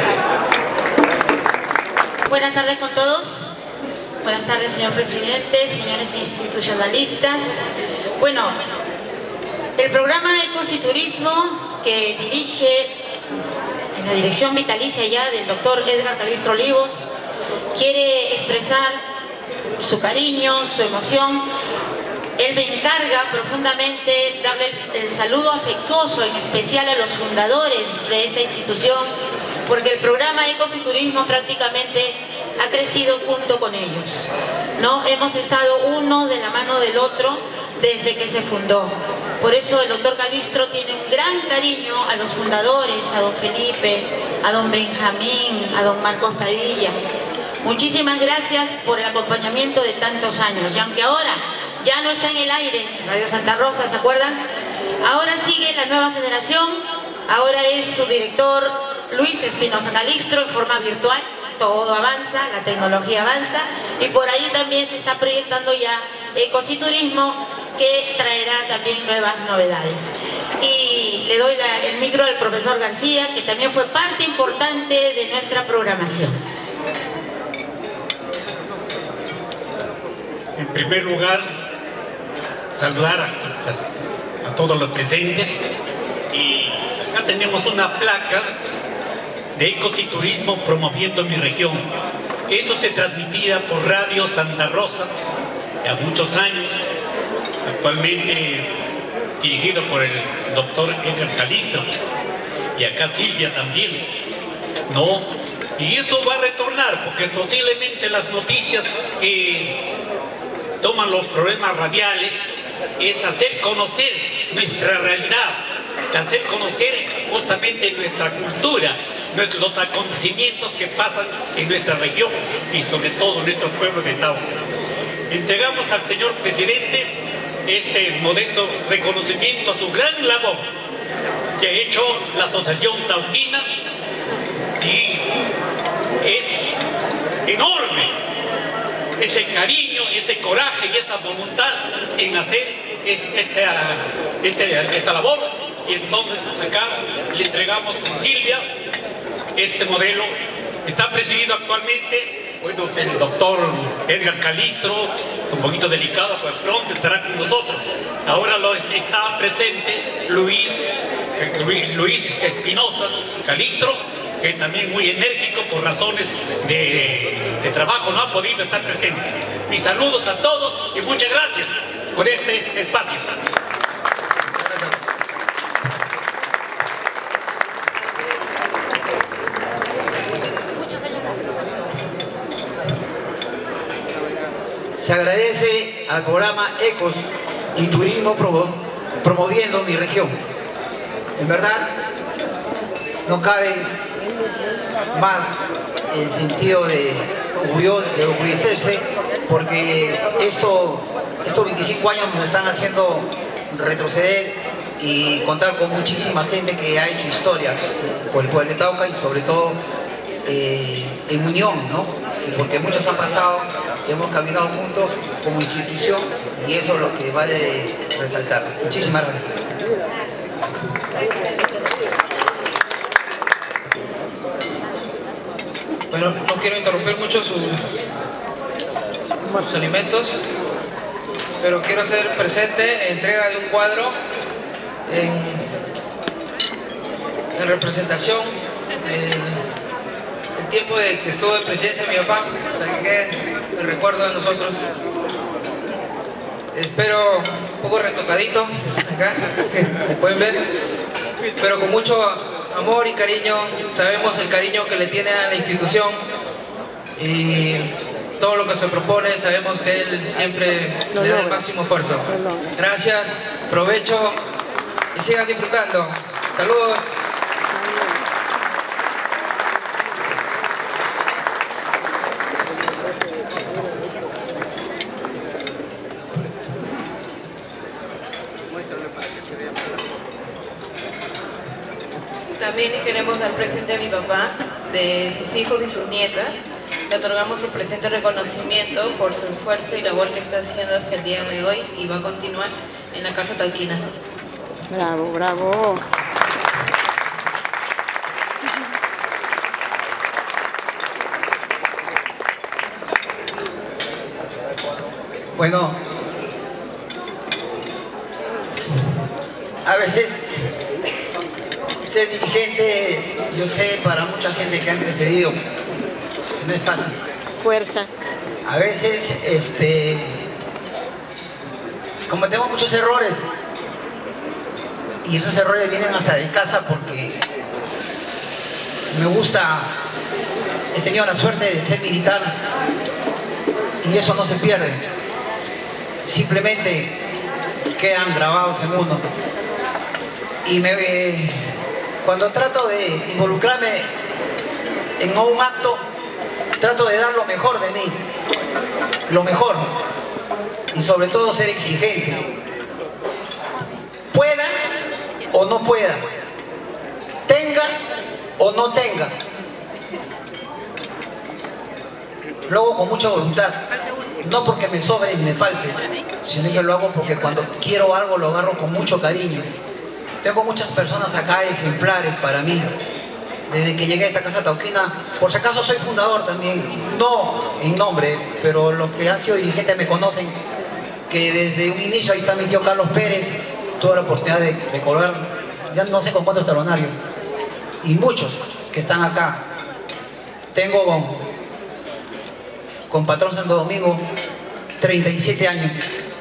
Buenas tardes con todos. Buenas tardes, señor presidente, señores institucionalistas. Bueno, el programa Ecociturismo que dirige en la dirección vitalicia ya del doctor Edgar Calistro Olivos quiere expresar su cariño, su emoción. Él me encarga profundamente darle el, el saludo afectuoso, en especial a los fundadores de esta institución, porque el programa Ecociturismo prácticamente ha crecido junto con ellos, ¿no? Hemos estado uno de la mano del otro, desde que se fundó. Por eso el doctor Calistro tiene un gran cariño a los fundadores, a don Felipe, a don Benjamín, a don Marcos Padilla. Muchísimas gracias por el acompañamiento de tantos años. Y aunque ahora ya no está en el aire, Radio Santa Rosa, ¿se acuerdan? Ahora sigue la nueva generación, ahora es su director Luis Espinosa Calistro en forma virtual. Todo avanza, la tecnología avanza y por ahí también se está proyectando ya ecociturismo que traerá también nuevas novedades. Y le doy la, el micro al profesor García, que también fue parte importante de nuestra programación. En primer lugar, saludar a, a todos los presentes. Y acá tenemos una placa de ecociturismo promoviendo mi región. Eso se transmitía por Radio Santa Rosa ya muchos años, actualmente dirigido por el doctor Edgar Calistro, y acá Silvia también, ¿no? Y eso va a retornar, porque posiblemente las noticias que toman los problemas radiales es hacer conocer nuestra realidad, hacer conocer justamente nuestra cultura, los acontecimientos que pasan en nuestra región y sobre todo en nuestro pueblo de Tauca. Entregamos al señor presidente este modesto reconocimiento a su gran labor que ha hecho la Asociación Tauquina, y es enorme ese cariño, ese coraje y esa voluntad en hacer esta, esta, esta labor. Y entonces acá le entregamos con Silvia este modelo. Está presidido actualmente, bueno, el doctor Edgar Calistro, un poquito delicado, pues pronto estará con nosotros. Ahora lo está presente Luis, Luis Espinosa Calistro, que también muy enérgico por razones de, de trabajo no ha podido estar presente. Mis saludos a todos y muchas gracias por este espacio. Se agradece al programa Ecos y Turismo promo, promoviendo mi región. En verdad, no cabe más el sentido de, de orgullecerse, porque esto, estos veinticinco años nos están haciendo retroceder y contar con muchísima gente que ha hecho historia por el pueblo de Tauca y sobre todo eh, en unión, ¿no? Porque muchos han pasado, hemos caminado juntos como institución y eso es lo que vale resaltar. Muchísimas gracias. Bueno, no quiero interrumpir mucho su, sus alimentos, pero quiero hacer presente entrega de un cuadro en, en representación en el tiempo de que estuvo en presidencia mi papá, para que quede el recuerdo de nosotros. Espero un poco retocadito acá, pueden ver, pero con mucho amor y cariño. Sabemos el cariño que le tiene a la institución y todo lo que se propone, sabemos que él siempre le da el máximo esfuerzo. Gracias, provecho y sigan disfrutando. Saludos. También queremos dar presente a mi papá, de sus hijos y sus nietas. Le otorgamos el presente reconocimiento por su esfuerzo y labor que está haciendo hasta el día de hoy y va a continuar en la Casa Tauquina. Bravo, bravo. Bueno, a veces ser dirigente, yo sé, para mucha gente que han precedido, no es fácil. Fuerza. A veces, este, cometemos muchos errores y esos errores vienen hasta de casa porque me gusta, he tenido la suerte de ser militar y eso no se pierde. Simplemente quedan grabados en uno. Y me, eh, cuando trato de involucrarme en un acto, trato de dar lo mejor de mí, lo mejor, y sobre todo ser exigente. Pueda o no pueda, tenga o no tenga, lo hago con mucha voluntad, no porque me sobre y me falte, sino que lo hago porque cuando quiero algo lo agarro con mucho cariño. Tengo muchas personas acá ejemplares para mí, desde que llegué a esta Casa Tauquina. Por si acaso soy fundador también, no en nombre, pero los que han sido dirigentes me conocen, que desde un inicio, ahí está mi tío Carlos Pérez, tuve la oportunidad de, de colgar, ya no sé con cuántos talonarios, y muchos que están acá. Tengo con, con Patrón Santo Domingo treinta y siete años,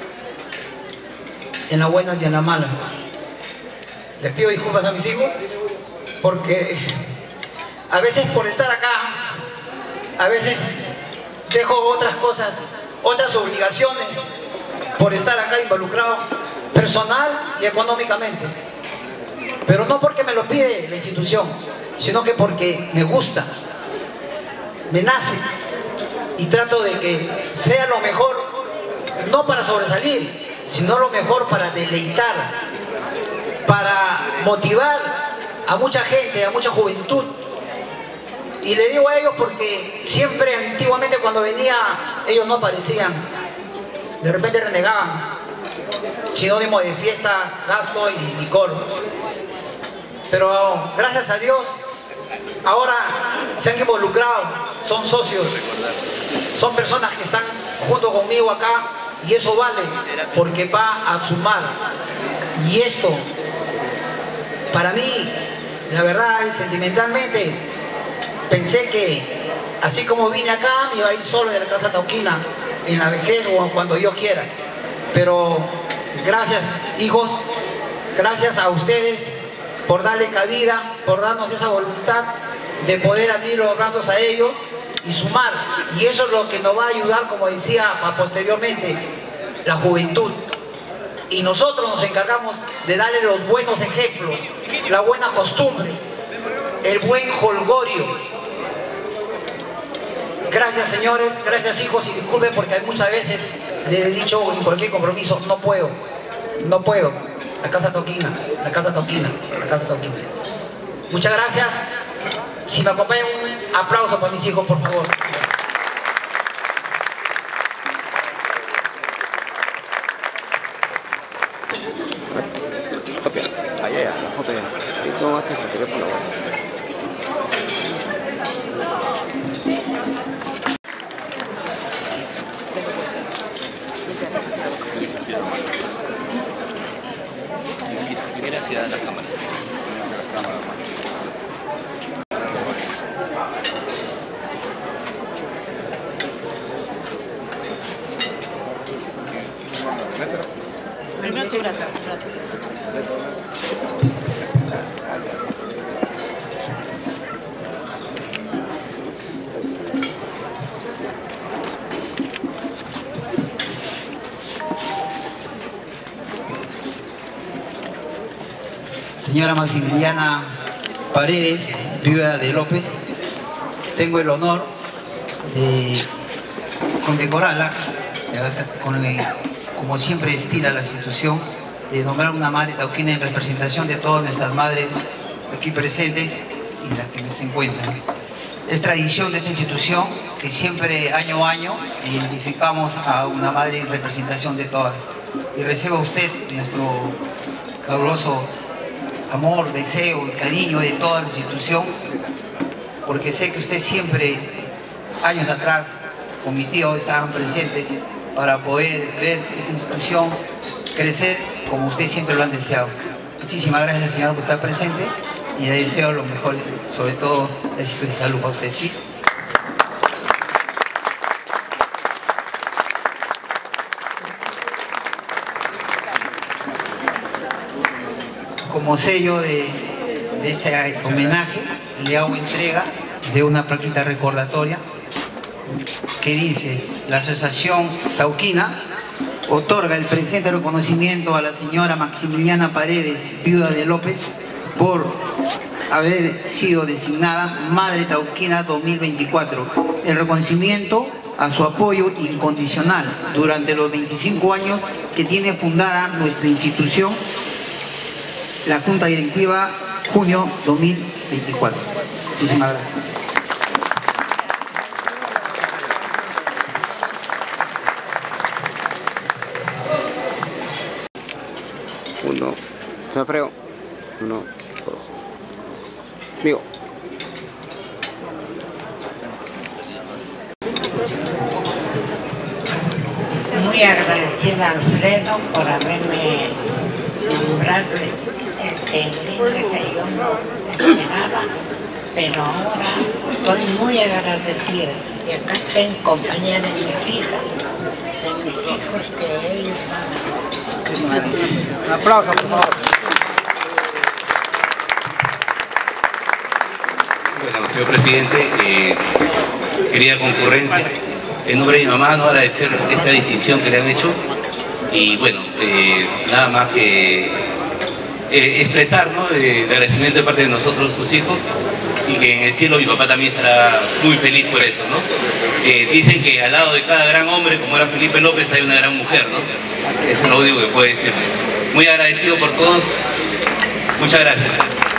en las buenas y en las malas. Les pido disculpas a mis hijos, porque a veces por estar acá, a veces dejo otras cosas, otras obligaciones, por estar acá involucrado personal y económicamente. Pero no porque me lo pide la institución, sino que porque me gusta, me nace, y trato de que sea lo mejor, no para sobresalir, sino lo mejor para deleitar, para motivar a mucha gente, a mucha juventud. Y le digo a ellos porque siempre, antiguamente, cuando venía, ellos no aparecían, de repente renegaban, sinónimo de fiesta, gasto y licor. Pero gracias a Dios, ahora se han involucrado, son socios, son personas que están junto conmigo acá, y eso vale, porque va a sumar. Y esto, para mí, la verdad, sentimentalmente, pensé que así como vine acá, me iba a ir solo de la Casa Tauquina, en la vejez o cuando yo quiera. Pero gracias, hijos, gracias a ustedes por darle cabida, por darnos esa voluntad de poder abrir los brazos a ellos y sumar. Y eso es lo que nos va a ayudar, como decía posteriormente, la juventud. Y nosotros nos encargamos de darle los buenos ejemplos, la buena costumbre, el buen jolgorio. Gracias, señores, gracias, hijos, y disculpen porque hay muchas veces les he dicho en cualquier compromiso, no puedo, no puedo. La Casa Tauquina, la Casa Tauquina, la Casa Tauquina. Muchas gracias. Si me acompañan, un aplauso para mis hijos, por favor. Allá, la foto ya. No, hasta el teléfono. Gracias a la cámara. Primero tu brazo, tu brazo. Señora Maximiliana Paredes, viuda de López, tengo el honor de condecorarla, con el, como siempre estila la institución, de nombrar una madre tauquina en representación de todas nuestras madres aquí presentes y las que no se encuentran. Es tradición de esta institución que siempre, año a año, identificamos a una madre en representación de todas. Y reciba usted nuestro caluroso amor, deseo y cariño de toda la institución, porque sé que usted siempre, años atrás, con mi tío estaban presentes para poder ver esta institución crecer como usted siempre lo han deseado. Muchísimas gracias, señor, por estar presente, y le deseo lo mejor, sobre todo éxito y salud para usted. ¿Sí? Como sello de, de este homenaje, le hago entrega de una plaquita recordatoria que dice: la Asociación Tauquina otorga el presente reconocimiento a la señora Maximiliana Paredes, viuda de López, por haber sido designada Madre Tauquina dos mil veinticuatro. El reconocimiento a su apoyo incondicional durante los veinticinco años que tiene fundada nuestra institución, la Junta Directiva, junio dos mil veinticuatro. Muchísimas gracias. Uno, se freo. Uno, dos. Amigo. Muy agradecida a Alfredo por haberme nombrado este líder que yo no esperaba, pero ahora estoy muy agradecida. Y acá estoy en compañía de mis hijas, de mis hijos que ellos van a hacer. Un aplauso, por favor. Bueno, señor presidente, eh, querida concurrencia, en nombre de mi mamá, no agradecer esta distinción que le han hecho y bueno, eh, nada más que eh, expresar, ¿no?, eh, el agradecimiento de parte de nosotros, sus hijos, y que en el cielo mi papá también estará muy feliz por eso, ¿no? Eh, dicen que al lado de cada gran hombre, como era Felipe López, hay una gran mujer, ¿no? Eso es lo único que puedo decirles. Muy agradecido por todos. Muchas gracias.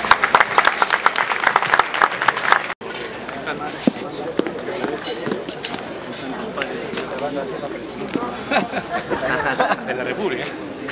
De la República.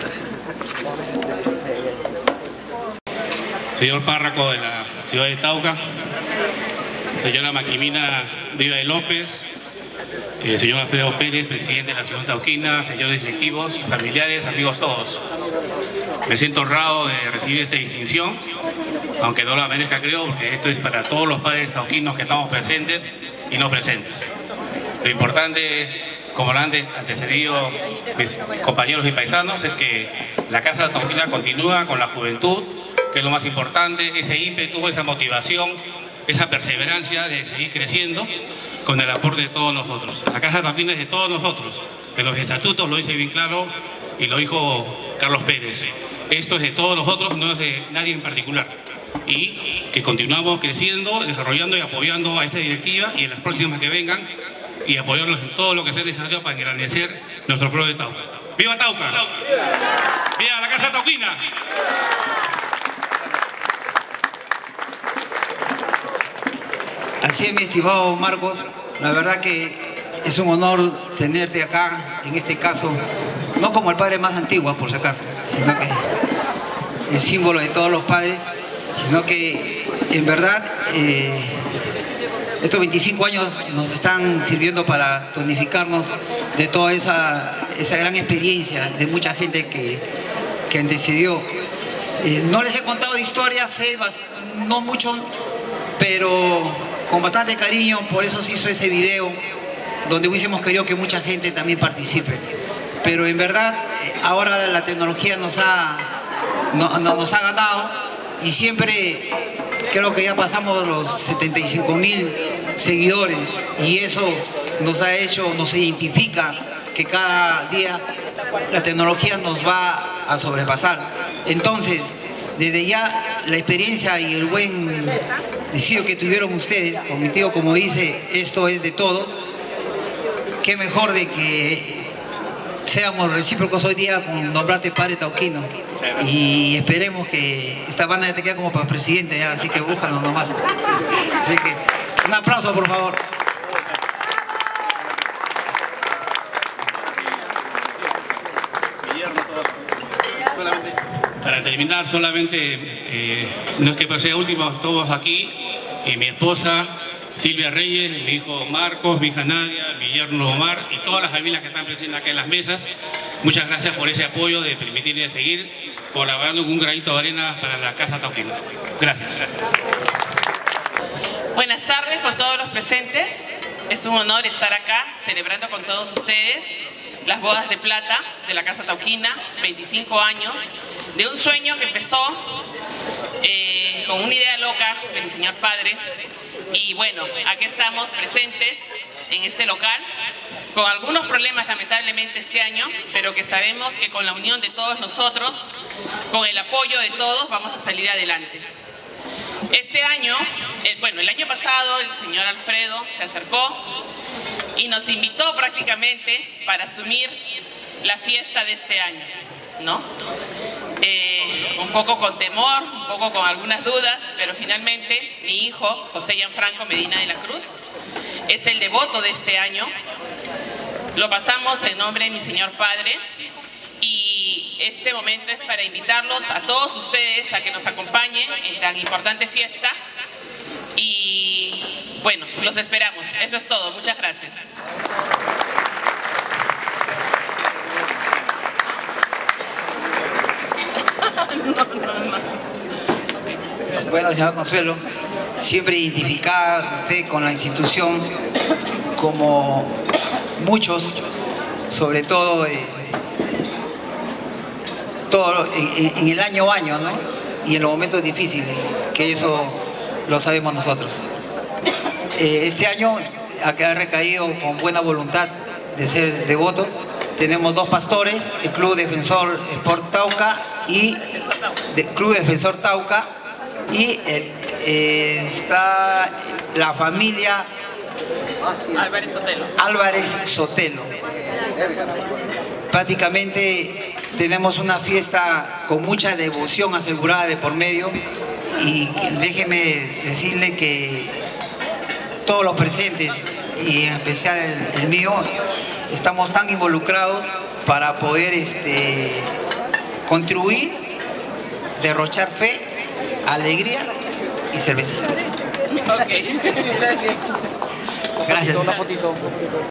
Señor párroco de la ciudad de Tauca, señora Maximina Viva de López, eh, señor Alfredo Pérez, presidente de la ciudad tauquina, señores directivos, familiares, amigos todos. Me siento honrado de recibir esta distinción, aunque no la merezca, creo, porque esto es para todos los padres tauquinos que estamos presentes y no presentes. Lo importante, como lo han antecedido mis compañeros y paisanos, es que la Casa Tauquina continúa con la juventud, que es lo más importante, ese ímpetu, esa motivación, esa perseverancia de seguir creciendo con el aporte de todos nosotros. La Casa Tauquina es de todos nosotros, en los estatutos lo dice bien claro y lo dijo Carlos Pérez. Esto es de todos nosotros, no es de nadie en particular. Y que continuamos creciendo, desarrollando y apoyando a esta directiva y en las próximas que vengan, y apoyarlos en todo lo que sea necesario para engrandecer nuestro pueblo de Tauca. ¡Viva Tauca! ¡Viva la Casa Tauquina! Así es, mi estimado Marcos, la verdad que es un honor tenerte acá, en este caso, no como el padre más antiguo, por si acaso, sino que el símbolo de todos los padres, sino que en verdad eh, estos veinticinco años nos están sirviendo para tonificarnos de toda esa, esa gran experiencia de mucha gente que, que decidió. Eh, no les he contado de historias, sé, no mucho, pero con bastante cariño, por eso se hizo ese video, donde hubiésemos querido que mucha gente también participe. Pero en verdad, ahora la tecnología nos ha, no, no, nos ha ganado y siempre creo que ya pasamos los setenta y cinco mil seguidores y eso nos ha hecho, nos identifica que cada día la tecnología nos va a sobrepasar. Entonces, desde ya la experiencia y el buen deseo que tuvieron ustedes, con mi tío, como dice, esto es de todos, qué mejor de que seamos recíprocos hoy día con nombrarte padre tauquino y esperemos que esta banda ya te quede como para presidente ya, así que búscanos nomás. Así que un aplauso, por favor. Para terminar, solamente, eh, no es que sea último, todos aquí, y mi esposa Silvia Reyes, mi hijo Marcos, mi hija Nadia, mi yerno Omar y todas las familias que están presentes acá en las mesas. Muchas gracias por ese apoyo de permitirme seguir colaborando con un granito de arena para la Casa Tauquina. Gracias. Buenas tardes con todos los presentes. Es un honor estar acá celebrando con todos ustedes las bodas de plata de la Casa Tauquina, veinticinco años, de un sueño que empezó eh, con una idea loca de mi señor padre. Y bueno, aquí estamos presentes en este local con algunos problemas lamentablemente este año, pero que sabemos que con la unión de todos nosotros, con el apoyo de todos, vamos a salir adelante. Este año, eh, bueno, el año pasado el señor Alfredo se acercó y nos invitó prácticamente para asumir la fiesta de este año, ¿no? Eh, un poco con temor, un poco con algunas dudas, pero finalmente mi hijo, José Gianfranco Medina de la Cruz, es el devoto de este año. Lo pasamos en nombre de mi señor padre y este momento es para invitarlos a todos ustedes a que nos acompañen en tan importante fiesta y bueno, los esperamos. Eso es todo. Muchas gracias. No, no, no. Bueno, señor Consuelo, siempre identificada usted con la institución como muchos, sobre todo, eh, todo en, en el año a año, ¿no? Y en los momentos difíciles, que eso lo sabemos nosotros. Eh, este año, a que ha recaído con buena voluntad de ser devotos, tenemos dos pastores, el Club Defensor Sport Tauca y el Club Defensor Tauca y el, eh, está la familia Álvarez Sotelo. Álvarez Sotelo. Prácticamente tenemos una fiesta con mucha devoción asegurada de por medio y déjeme decirle que todos los presentes y en especial el, el mío estamos tan involucrados para poder este, contribuir, derrochar fe, alegría y cerveza. Ok, gracias. Gracias.